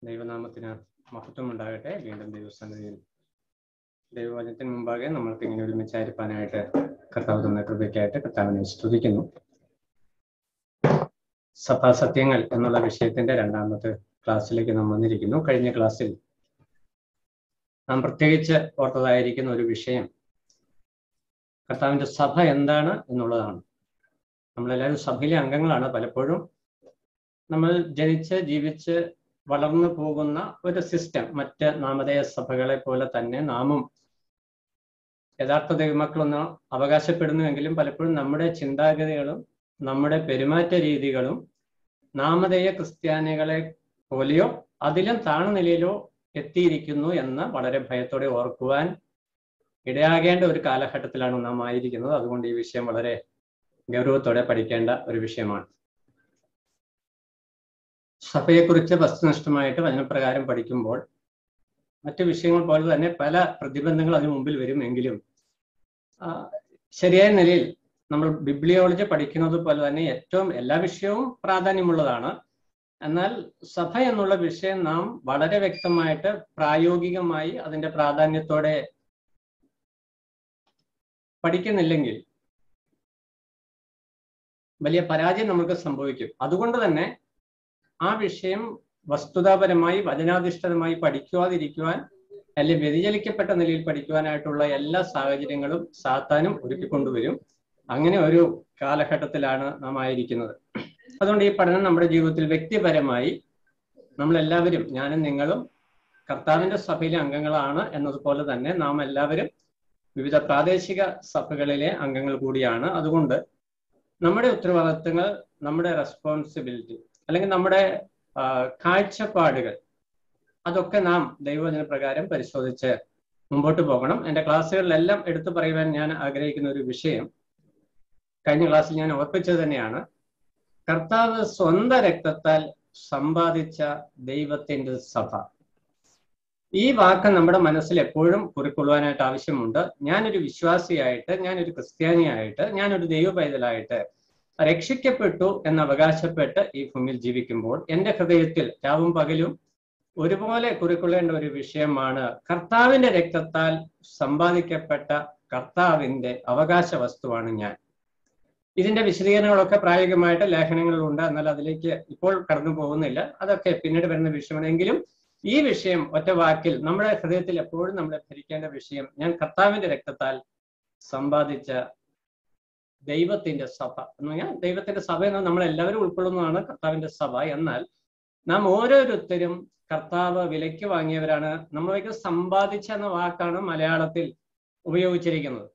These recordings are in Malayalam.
ദൈവനാമത്തിന് മഹത്വം ഉണ്ടാകട്ടെ. വീണ്ടും ദൈവസന്നിധിയിൽ ദൈവവചനത്തിന് മുമ്പാകെ നമ്മൾക്ക് ഇങ്ങനെ ഒരുമിച്ചായിരിക്കാനായിട്ട് കർത്താവ് തന്ന കൃപയ്ക്കായിട്ട് കർത്താവിനെ സ്തുതിക്കുന്നു. സഭാസത്യങ്ങൾ എന്നുള്ള വിഷയത്തിന്റെ രണ്ടാമത്തെ ക്ലാസ്സിലേക്ക് നാം വന്നിരിക്കുന്നു. കഴിഞ്ഞ ക്ലാസ്സിൽ നാം പ്രത്യേകിച്ച് ഓർത്തതായിരിക്കുന്ന ഒരു വിഷയം കർത്താവിന്റെ സഭ എന്താണ് എന്നുള്ളതാണ്. നമ്മളെല്ലാവരും സഭയിലെ അംഗങ്ങളാണ്. പലപ്പോഴും നമ്മൾ ജനിച്ച് ജീവിച്ച് വളർന്നു പോകുന്ന ഒരു സിസ്റ്റം, മറ്റ് നാമധേയ സഭകളെ പോലെ തന്നെ നാമും യഥാർത്ഥ ദൈവമക്കളൊന്ന് അവകാശപ്പെടുന്നുവെങ്കിലും പലപ്പോഴും നമ്മുടെ ചിന്താഗതികളും നമ്മുടെ പെരുമാറ്റ രീതികളും നാമധേയ ക്രിസ്ത്യാനികളെ പോലെയോ അതിലും താഴ്ന്ന നിലയിലോ എത്തിയിരിക്കുന്നു എന്ന് വളരെ ഭയത്തോടെ ഓർക്കുവാൻ ഇടയാകേണ്ട ഒരു കാലഘട്ടത്തിലാണ് നാം ആയിരിക്കുന്നത്. അതുകൊണ്ട് ഈ വിഷയം വളരെ ഗൗരവത്തോടെ പഠിക്കേണ്ട ഒരു വിഷയമാണ്. സഭയെക്കുറിച്ച് വസ്തുനിഷ്ഠമായിട്ട് വചനപ്രകാരം പഠിക്കുമ്പോൾ മറ്റു വിഷയങ്ങൾ പോലെ തന്നെ പല പ്രതിബന്ധങ്ങൾ അതിനു മുമ്പിൽ വരുമെങ്കിലും ശരിയായ നിലയിൽ നമ്മൾ ബിബ്ലിയോളജി പഠിക്കുന്നത് പോലെ തന്നെ ഏറ്റവും എല്ലാ വിഷയവും പ്രാധാന്യമുള്ളതാണ്. എന്നാൽ സഭ എന്നുള്ള വിഷയം നാം വളരെ വ്യക്തമായിട്ട് പ്രായോഗികമായി അതിൻ്റെ പ്രാധാന്യത്തോടെ പഠിക്കുന്നില്ലെങ്കിൽ വലിയ പരാജയം നമുക്ക് സംഭവിക്കും. അതുകൊണ്ട് തന്നെ ആ വിഷയം വസ്തുതാപരമായി വചനാധിഷ്ഠിതമായി പഠിക്കുവാതിരിക്കുവാൻ അല്ലെങ്കിൽ വ്യതിചലിക്കപ്പെട്ട നിലയിൽ പഠിക്കുവാനായിട്ടുള്ള എല്ലാ സാഹചര്യങ്ങളും സാത്താനും ഒരുക്കിക്കൊണ്ടുവരും. അങ്ങനെ ഒരു കാലഘട്ടത്തിലാണ് നാം ആയിരിക്കുന്നത്. അതുകൊണ്ട് ഈ പഠനം നമ്മുടെ ജീവിതത്തിൽ വ്യക്തിപരമായി നമ്മളെല്ലാവരും, ഞാനും നിങ്ങളും കർത്താവിന്റെ സഭയിലെ അംഗങ്ങളാണ് എന്നതുപോലെ തന്നെ നാം എല്ലാവരും വിവിധ പ്രാദേശിക സഭകളിലെ അംഗങ്ങൾ കൂടിയാണ്. അതുകൊണ്ട് നമ്മുടെ ഉത്തരവാദിത്തങ്ങൾ, നമ്മുടെ റെസ്പോൺസിബിലിറ്റി അല്ലെങ്കിൽ നമ്മുടെ കാഴ്ചപ്പാടുകൾ അതൊക്കെ നാം ദൈവവചന പ്രകാരം പരിശോധിച്ച് മുമ്പോട്ട് പോകണം. എൻ്റെ ക്ലാസ്സുകളിലെല്ലാം എടുത്തു പറയുവാൻ ഞാൻ ആഗ്രഹിക്കുന്ന ഒരു വിഷയം കഴിഞ്ഞ ക്ലാസ്സിൽ ഞാൻ ഓർപ്പിച്ചത് തന്നെയാണ്. കർത്താവ് സ്വന്തം രക്തത്താൽ സമ്പാദിച്ച ദൈവത്തിൻ്റെ സഭ. ഈ വാക്ക് നമ്മുടെ മനസ്സിൽ എപ്പോഴും കുറിക്കൊള്ളുവാനായിട്ട് ആവശ്യമുണ്ട്. ഞാനൊരു വിശ്വാസിയായിട്ട്, ഞാനൊരു ക്രിസ്ത്യാനിയായിട്ട്, ഞാനൊരു ദൈവ പൈതലായിട്ട് രക്ഷിക്കപ്പെട്ടു എന്ന് അവകാശപ്പെട്ട് ഈ ഭൂമിയിൽ ജീവിക്കുമ്പോൾ എൻ്റെ ഹൃദയത്തിൽ രാവും പകലും ഒരുപോലെ കുറിക്കൊള്ളേണ്ട ഒരു വിഷയമാണ് കർത്താവിന്റെ രക്തത്താൽ സമ്പാദിക്കപ്പെട്ട കർത്താവിന്റെ അവകാശ വസ്തുവാണ് ഞാൻ. ഇതിന്റെ വിശദീകരണങ്ങളൊക്കെ പ്രായോഗികമായിട്ട് ലേഖനങ്ങളിലുണ്ട്. എന്നാൽ അതിലേക്ക് ഇപ്പോൾ കടന്നു പോകുന്നില്ല. അതൊക്കെ പിന്നീട് വരുന്ന വിഷയമാണ്. എങ്കിലും ഈ വിഷയം ഒറ്റ വാക്കിൽ നമ്മുടെ ഹൃദയത്തിൽ എപ്പോഴും നമ്മളെ ഭരിക്കേണ്ട വിഷയം, ഞാൻ കർത്താവിന്റെ രക്തത്താൽ സമ്പാദിച്ച ദൈവത്തിന്റെ സഭ എന്ന് പറഞ്ഞാൽ ദൈവത്തിന്റെ സഭ എന്ന് നമ്മളെല്ലാവരും ഉൾക്കൊള്ളുന്നതാണ് കർത്താവിന്റെ സഭ. എന്നാൽ നാം ഓരോരുത്തരും കർത്താവ് വിലയ്ക്ക് വാങ്ങിയവരാണ്. നമ്മളൊക്കെ സമ്പാദിച്ച എന്ന വാക്കാണ് മലയാളത്തിൽ ഉപയോഗിച്ചിരിക്കുന്നത്.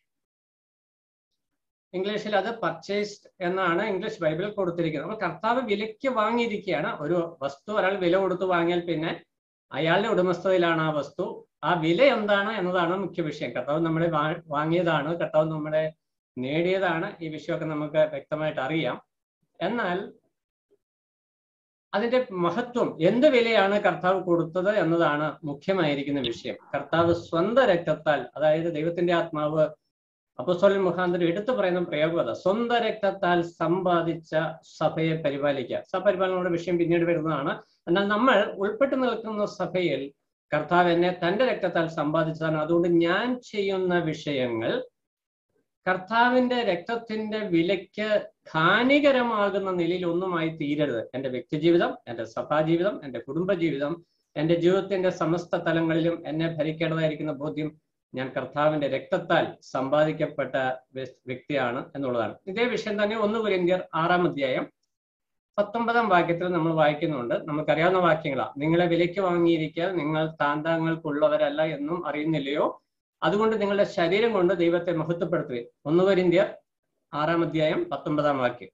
ഇംഗ്ലീഷിൽ അത് പർച്ചേസ്ഡ് എന്നാണ് ഇംഗ്ലീഷ് ബൈബിളിൽ കൊടുത്തിരിക്കുന്നത്. അപ്പോൾ കർത്താവ് വിലയ്ക്ക് വാങ്ങിയിരിക്കുകയാണ്. ഒരു വസ്തു ഒരാൾ വില കൊടുത്ത് വാങ്ങിയാൽ പിന്നെ അയാളുടെ ഉടമസ്ഥതയിലാണ് ആ വസ്തു. ആ വില എന്താണ് എന്നതാണ് മുഖ്യ വിഷയം. കർത്താവ് നമ്മളെ വാങ്ങിയതാണ്, കർത്താവ് നമ്മളെ നേടിയതാണ്. ഈ വിഷയമൊക്കെ നമുക്ക് വ്യക്തമായിട്ട് അറിയാം. എന്നാൽ അതിന്റെ മഹത്വം, എന്ത് വിലയാണ് കർത്താവ് കൊടുത്തത് എന്നതാണ് മുഖ്യമായിരിക്കുന്ന വിഷയം. കർത്താവ് സ്വന്തം രക്തത്താൽ, അതായത് ദൈവത്തിന്റെ ആത്മാവ് അപ്പോസ്തലൻ മുഖാന്തരം എടുത്തു പറയുന്ന പ്രയോഗത, സ്വന്തം രക്തത്താൽ സമ്പാദിച്ച സഭയെ പരിപാലിക്കുക. സഭപരിപാലനയുടെ വിഷയം പിന്നീട് വരുന്നതാണ്. എന്നാൽ നമ്മൾ ഉൾപ്പെട്ടു നിൽക്കുന്ന സഭയിൽ കർത്താവ് എന്നെ തന്റെ രക്തത്താൽ സമ്പാദിച്ചതാണ്. അതുകൊണ്ട് ഞാൻ ചെയ്യുന്ന വിഷയങ്ങൾ കർത്താവിന്റെ രക്തത്തിന്റെ വിലയ്ക്ക് ഹാനികരമാകുന്ന നിലയിൽ ഒന്നുമായി തീരരുത്. എൻ്റെ വ്യക്തിജീവിതം, എൻ്റെ സഭാജീവിതം, എൻ്റെ കുടുംബജീവിതം, എൻ്റെ ജീവിതത്തിന്റെ സമസ്ത തലങ്ങളിലും എന്നെ ഭരിക്കേണ്ടതായിരിക്കുന്ന ബോധ്യം ഞാൻ കർത്താവിന്റെ രക്തത്താൽ സമ്പാദിക്കപ്പെട്ട വ്യക്തിയാണ് എന്നുള്ളതാണ്. ഇതേ വിഷയം തന്നെ 1 കൊരിന്ത്യർ 6-ാം അധ്യായം 19-ാം വാക്യത്തിൽ നമ്മൾ വായിക്കുന്നുണ്ട്. നമുക്കറിയാവുന്ന വാക്യങ്ങളാണ്. നിങ്ങളെ വിലയ്ക്ക് വാങ്ങിയിരിക്കാൻ നിങ്ങൾ താന്താങ്ങൾക്കുള്ളവരല്ല എന്നും അറിയുന്നില്ലയോ? അതുകൊണ്ട് നിങ്ങളുടെ ശരീരം കൊണ്ട് ദൈവത്തെ മഹത്വപ്പെടുത്തുകയും. 1 കൊരിന്ത്യർ 6-ാം അധ്യായം 19-ാം വാക്യം.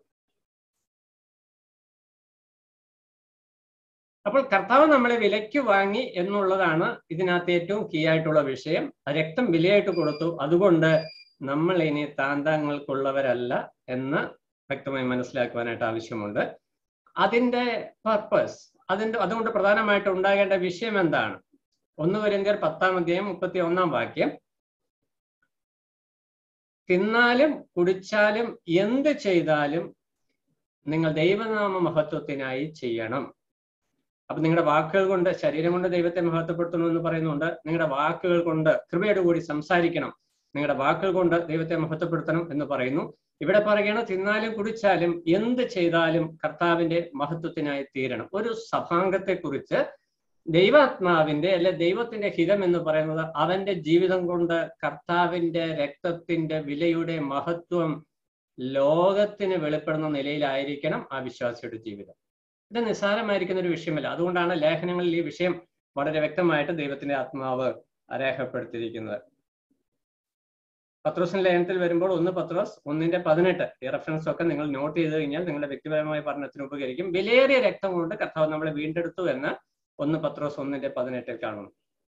അപ്പോൾ കർത്താവ് നമ്മളെ വിലയ്ക്ക് വാങ്ങി എന്നുള്ളതാണ് ഇതിനകത്ത് ഏറ്റവും കീ ആയിട്ടുള്ള വിഷയം. രക്തം വിലയായിട്ട് കൊടുത്തു. അതുകൊണ്ട് നമ്മൾ ഇനി താന്താങ്ങൾക്കുള്ളവരല്ല എന്ന് വ്യക്തമായി മനസ്സിലാക്കുവാനായിട്ട് ആവശ്യമുണ്ട്. അതിൻ്റെ പർപ്പസ്, അതുകൊണ്ട് പ്രധാനമായിട്ട് ഉണ്ടാകേണ്ട വിഷയം എന്താണ്? 1 കൊരിന്ത്യർ 10-ാം അധ്യായം 31-ാം വാക്യം. തിന്നാലും കുടിച്ചാലും എന്ത് ചെയ്താലും നിങ്ങൾ ദൈവനാമ മഹത്വത്തിനായി ചെയ്യണം. അപ്പൊ നിങ്ങളുടെ വാക്കുകൾ കൊണ്ട്, ശരീരം കൊണ്ട് ദൈവത്തെ മഹത്വപ്പെടുത്തണം എന്ന് പറയുന്നുണ്ട്. നിങ്ങളുടെ വാക്കുകൾ കൊണ്ട് കൃപയോട് കൂടി സംസാരിക്കണം, നിങ്ങളുടെ വാക്കുകൾ കൊണ്ട് ദൈവത്തെ മഹത്വപ്പെടുത്തണം എന്ന് പറയുന്നു. ഇവിടെ പറയുകയാണ്, തിന്നാലും കുടിച്ചാലും എന്ത് ചെയ്താലും കർത്താവിന്റെ മഹത്വത്തിനായി തീരണം. ഒരു സഭാംഗത്തെ കുറിച്ച് ദൈവാത്മാവിന്റെ അല്ലെ ദൈവത്തിന്റെ ഹിതം എന്ന് പറയുന്നത് അവന്റെ ജീവിതം കൊണ്ട് കർത്താവിന്റെ രക്തത്തിന്റെ വിലയുടെ മഹത്വം ലോകത്തിന് വെളിപ്പെടുന്ന നിലയിലായിരിക്കണം ആ വിശ്വാസിയുടെ ജീവിതം. ഇത് നിസ്സാരമായിരിക്കുന്ന ഒരു വിഷയമല്ല. അതുകൊണ്ടാണ് ലേഖനങ്ങളിൽ ഈ വിഷയം വളരെ വ്യക്തമായിട്ട് ദൈവത്തിന്റെ ആത്മാവ് രേഖപ്പെടുത്തിയിരിക്കുന്നത്. പത്രോസിന്റെ ലേഖനത്തിൽ വരുമ്പോൾ 1 പത്രോസ് 1:18 ഈ റെഫറൻസ് ഒക്കെ നിങ്ങൾ നോട്ട് ചെയ്ത് കഴിഞ്ഞാൽ നിങ്ങളുടെ വ്യക്തിപരമായ പഠനത്തിന് ഉപകരിക്കും. വിലയേറിയ രക്തം കൊണ്ട് കർത്താവ് നമ്മളെ വീണ്ടെടുത്തു എന്ന് 1 പത്രോസ് 1:18 കാണുന്നു.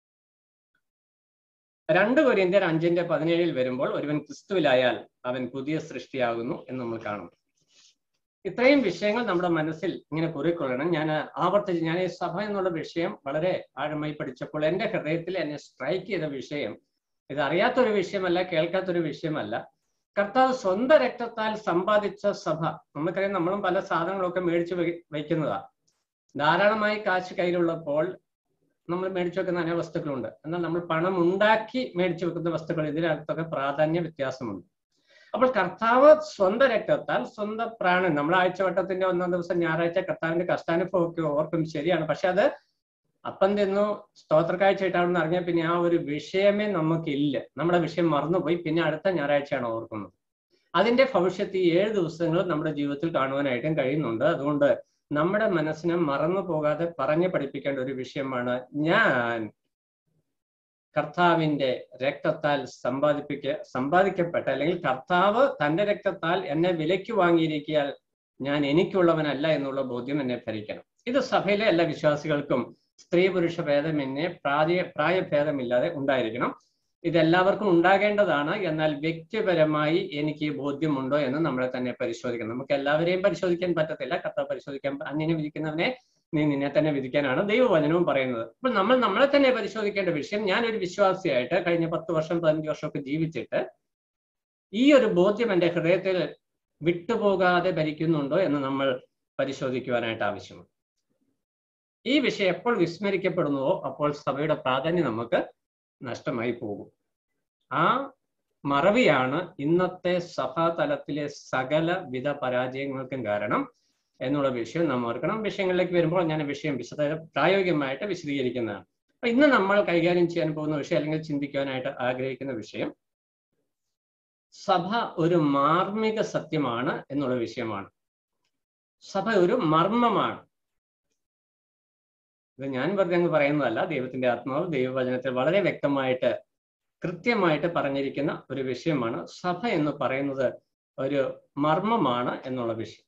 2 കൊരിന്ത്യർ 5:17 വരുമ്പോൾ ഒരുവൻ ക്രിസ്തുവിലായാൽ അവൻ പുതിയ സൃഷ്ടിയാകുന്നു എന്ന് നമ്മൾ കാണുന്നു. ഇത്രയും വിഷയങ്ങൾ നമ്മുടെ മനസ്സിൽ ഇങ്ങനെ കുറിക്കൊള്ളണം. ഞാൻ ഈ സഭ എന്നുള്ള വിഷയം വളരെ ആഴമായി പഠിച്ചപ്പോൾ എൻ്റെ ഹൃദയത്തിൽ എന്നെ സ്ട്രൈക്ക് ചെയ്ത വിഷയം, ഇത് അറിയാത്തൊരു വിഷയമല്ല, കേൾക്കാത്തൊരു വിഷയമല്ല. കർത്താവ് സ്വന്തം രക്തത്താൽ സമ്പാദിച്ച സഭ. നമുക്കറിയാം, നമ്മളും പല സാധനങ്ങളൊക്കെ മേടിച്ചു വയ്ക്കുന്നതാണ്. ധാരാളമായി കാശ് കയ്യിലുള്ളപ്പോൾ നമ്മൾ മേടിച്ചു വെക്കുന്ന അനേക വസ്തുക്കളുണ്ട്. എന്നാൽ നമ്മൾ പണം ഉണ്ടാക്കി മേടിച്ചു വെക്കുന്ന വസ്തുക്കൾ, ഇതിനകത്തൊക്കെ പ്രാധാന്യ വ്യത്യാസമുണ്ട്. അപ്പോൾ കർത്താവ് സ്വന്തം രക്തത്താൽ, സ്വന്തം പ്രാണൻ, നമ്മൾ ആഴ്ചവട്ടത്തിന്റെ 1-ാം ദിവസം ഞായറാഴ്ച കർത്താവിന്റെ കഷ്ടാനുഭവമൊക്കെ ഓർക്കും, ശരിയാണ്. പക്ഷെ അത് അപ്പം തിന്നു സ്തോത്രക്കാഴ്ചയായിട്ടാണെന്ന് അറിഞ്ഞാൽ പിന്നെ ആ ഒരു വിഷയമേ നമുക്കില്ല. നമ്മുടെ വിഷയം മറന്നുപോയി. പിന്നെ അടുത്ത ഞായറാഴ്ചയാണ് ഓർക്കുന്നത്. അതിന്റെ ഭവിഷ്യത്ത് ഈ 7 ദിവസങ്ങൾ നമ്മുടെ ജീവിതത്തിൽ കാണുവാനായിട്ടും കഴിയുന്നുണ്ട്. അതുകൊണ്ട് നമ്മുടെ മനസ്സിനെ മറന്നു പോകാതെ പറഞ്ഞ് പഠിപ്പിക്കേണ്ട ഒരു വിഷയമാണ്, ഞാൻ കർത്താവിന്റെ രക്തത്താൽ സമ്പാദിക്കപ്പെട്ട, അല്ലെങ്കിൽ കർത്താവ് തന്റെ രക്തത്താൽ എന്നെ വിലയ്ക്ക് വാങ്ങിയിരിക്കാൻ ഞാൻ എനിക്കുള്ളവനല്ല എന്നുള്ള ബോധ്യം എന്നെ ഭരിക്കണം. ഇത് സഭയിലെ എല്ലാ വിശ്വാസികൾക്കും സ്ത്രീ പുരുഷ ഭേദമെന്നെ പ്രായഭേദമില്ലാതെ ഉണ്ടായിരിക്കണം. ഇതെല്ലാവർക്കും ഉണ്ടാകേണ്ടതാണ്. എന്നാൽ വ്യക്തിപരമായി എനിക്ക് ബോധ്യമുണ്ടോ എന്ന് നമ്മളെ തന്നെ പരിശോധിക്കണം. നമുക്ക് എല്ലാവരെയും പരിശോധിക്കാൻ പറ്റത്തില്ല. കർത്താവ് പരിശോധിക്കാൻ, അന്യനെ വിധിക്കുന്നവനെ നീ നിന്നെ തന്നെ വിധിക്കാനാണ് ദൈവവചനവും പറയുന്നത്. അപ്പോൾ നമ്മൾ നമ്മളെ തന്നെ പരിശോധിക്കേണ്ട വിഷയം, ഞാനൊരു വിശ്വാസിയായിട്ട് കഴിഞ്ഞ 10 വർഷം 15 വർഷമൊക്കെ ജീവിച്ചിട്ട് ഈ ഒരു ബോധ്യം എൻ്റെ ഹൃദയത്തിൽ വിട്ടുപോകാതെ ഭരിക്കുന്നുണ്ടോ എന്ന് നമ്മൾ പരിശോധിക്കുവാനായിട്ട് ആവശ്യമാണ്. ഈ വിഷയം എപ്പോൾ വിസ്മരിക്കപ്പെടുന്നുവോ അപ്പോൾ സഭയുടെ പ്രാധാന്യം നമുക്ക് നഷ്ടമായി പോകും. ആ മറവിയാണ് ഇന്നത്തെ സഭാതലത്തിലെ സകല വിധ പരാജയങ്ങൾക്കും കാരണം എന്നുള്ള വിഷയം നാം ഓർക്കണം. വിഷയങ്ങളിലേക്ക് വരുമ്പോൾ ഞാൻ വിഷയം പ്രായോഗികമായിട്ട് വിശദീകരിക്കുന്നതാണ്. അപ്പൊ ഇന്ന് നമ്മൾ കൈകാര്യം ചെയ്യാൻ പോകുന്ന വിഷയം, അല്ലെങ്കിൽ ചിന്തിക്കുവാനായിട്ട് ആഗ്രഹിക്കുന്ന വിഷയം, സഭ ഒരു മാർമിക സത്യമാണ് എന്നുള്ള വിഷയമാണ്. സഭ ഒരു മർമ്മമാണ്. ഇത് ഞാൻ വെറുതെ അങ്ങ് പറയുന്നതല്ല. ദൈവത്തിന്റെ ആത്മാവ് ദൈവവചനത്തിൽ വളരെ വ്യക്തമായിട്ട് കൃത്യമായിട്ട് പറഞ്ഞിരിക്കുന്ന ഒരു വിഷയമാണ്. സഭ എന്ന് പറയുന്നത് ഒരു മർമ്മമാണ് എന്നുള്ള വിഷയം.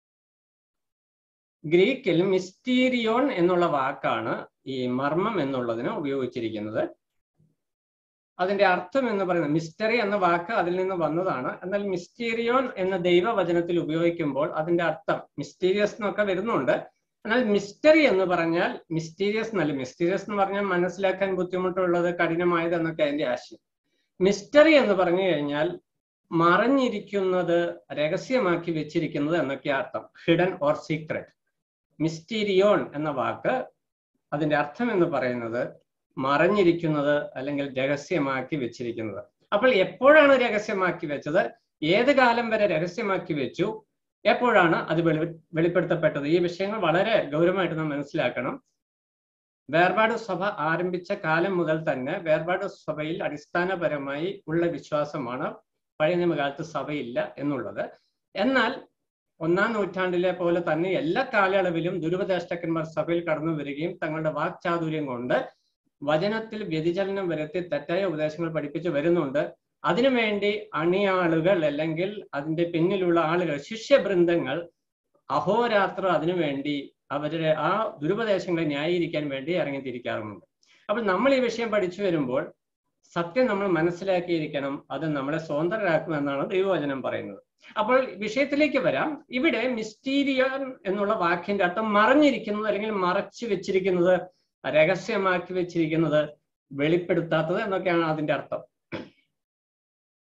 ഗ്രീക്കിൽ മിസ്റ്റീരിയോൺ എന്നുള്ള വാക്കാണ് ഈ മർമ്മം എന്നുള്ളതിന് ഉപയോഗിച്ചിരിക്കുന്നത്. അതിന്റെ അർത്ഥം എന്ന് പറയുന്നത്, മിസ്റ്ററി എന്ന വാക്ക് അതിൽ നിന്ന് വന്നതാണ്. എന്നാൽ മിസ്റ്റീരിയോൺ എന്ന ദൈവവചനത്തിൽ ഉപയോഗിക്കുമ്പോൾ അതിന്റെ അർത്ഥം മിസ്റ്റീരിയസ് എന്നൊക്കെ വരുന്നുണ്ട്. എന്നാൽ മിസ്റ്ററി എന്ന് പറഞ്ഞാൽ മിസ്റ്റീരിയസ് എന്നല്ല. മിസ്റ്റീരിയസ് എന്ന് പറഞ്ഞാൽ മനസ്സിലാക്കാൻ ബുദ്ധിമുട്ടുള്ളത്, കഠിനമായത് എന്നൊക്കെ അതിന്റെ ആശയം. മിസ്റ്ററി എന്ന് പറഞ്ഞു കഴിഞ്ഞാൽ മറഞ്ഞിരിക്കുന്നത്, രഹസ്യമാക്കി വെച്ചിരിക്കുന്നത് എന്നൊക്കെ അർത്ഥം. Hidden or secret. മിസ്റ്റീരിയോൺ എന്ന വാക്ക് അതിന്റെ അർത്ഥം എന്ന് പറയുന്നത് മറഞ്ഞിരിക്കുന്നത് അല്ലെങ്കിൽ രഹസ്യമാക്കി വെച്ചിരിക്കുന്നത്. അപ്പോൾ എപ്പോഴാണ് രഹസ്യമാക്കി വെച്ചത്? ഏത് കാലം വരെ രഹസ്യമാക്കി വെച്ചു? എപ്പോഴാണ് അത് വെളിപ്പെടുത്തപ്പെട്ടത്? ഈ വിഷയങ്ങൾ വളരെ ഗൗരവമായിട്ട് നാം മനസ്സിലാക്കണം. വേർപാട് സഭ ആരംഭിച്ച കാലം മുതൽ തന്നെ വേർപാട് സഭയിൽ അടിസ്ഥാനപരമായി ഉള്ള വിശ്വാസമാണ് പഴയ നിയമകാലത്ത് സഭയില്ല എന്നുള്ളത്. എന്നാൽ 1-ാം നൂറ്റാണ്ടിലെ പോലെ തന്നെ എല്ലാ കാലയളവിലും ദുരുപദേഷ്ടക്കന്മാർ സഭയിൽ കടന്നു വരികയും തങ്ങളുടെ വാക്ചാതുര്യം കൊണ്ട് വചനത്തിൽ വ്യതിചലനം വരുത്തി തെറ്റായ ഉപദേശങ്ങൾ പഠിപ്പിച്ചു വരുന്നുണ്ട്. അതിനുവേണ്ടി അണിയാളുകൾ അല്ലെങ്കിൽ അതിന്റെ പിന്നിലുള്ള ആളുകൾ, ശിഷ്യബൃന്ദങ്ങൾ അഹോരാത്രം അതിനുവേണ്ടി അവരുടെ ആ ദുരുപദേശങ്ങളെ ന്യായീകരിക്കാൻ വേണ്ടി ഇറങ്ങിത്തിരിക്കാറുമുണ്ട്. അപ്പോൾ നമ്മൾ ഈ വിഷയം പഠിച്ചു വരുമ്പോൾ സത്യം നമ്മൾ മനസ്സിലാക്കിയിരിക്കണം. അത് നമ്മളെ സ്വതന്ത്രരാക്കുമെന്നാണ് ദൈവവചനം പറയുന്നത്. അപ്പോൾ വിഷയത്തിലേക്ക് വരാം. ഇവിടെ മിസ്റ്റീരിയൻ എന്നുള്ള വാക്കിന്റെ അർത്ഥം മറഞ്ഞിരിക്കുന്നത്, അല്ലെങ്കിൽ മറച്ചു വെച്ചിരിക്കുന്നത്, രഹസ്യമാക്കി വെച്ചിരിക്കുന്നത്, വെളിപ്പെടുത്താത്തത് എന്നൊക്കെയാണ് അതിന്റെ അർത്ഥം.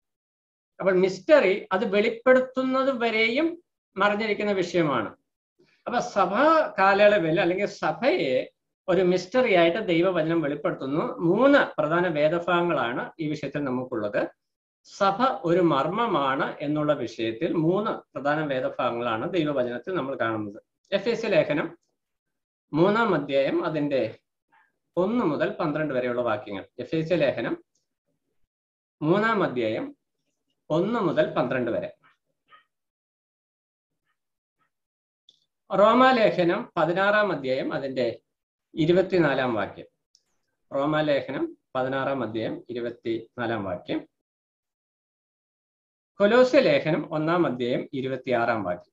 അപ്പോൾ മിസ്റ്ററി അത് വെളിപ്പെടുത്തുന്നത് വരെയും മറഞ്ഞിരിക്കുന്ന വിഷയമാണ്. അപ്പൊ സഭാ കാലയളവിൽ അല്ലെങ്കിൽ സഭയെ ഒരു മിസ്റ്ററി ആയിട്ട് ദൈവവചനം വെളിപ്പെടുത്തുന്നു. 3 പ്രധാന വേദഭാഗങ്ങളാണ് ഈ വിഷയത്തിൽ നമുക്കുള്ളത്. സഭ ഒരു മർമ്മമാണ് എന്നുള്ള വിഷയത്തിൽ 3 പ്രധാന വേദഭാഗങ്ങളാണ് ദൈവവചനത്തിൽ നമ്മൾ കാണുന്നത്. എഫേസ്യ ലേഖനം 3-ാം അധ്യായം അതിന്റെ 1 മുതൽ 12 വരെയുള്ള വാക്യങ്ങൾ. എഫേസ്യ ലേഖനം 3-ാം അധ്യായം 1 മുതൽ 12 വരെ. റോമാലേഖനം 16-ാം അധ്യായം അതിന്റെ 24-ാം വാക്യം. റോമാലേഖനം 16-ാം അധ്യായം 24-ാം വാക്യം. കൊലോസ്യ ലേഖനം 1-ാം അധ്യായം 26-ാം വാക്യം.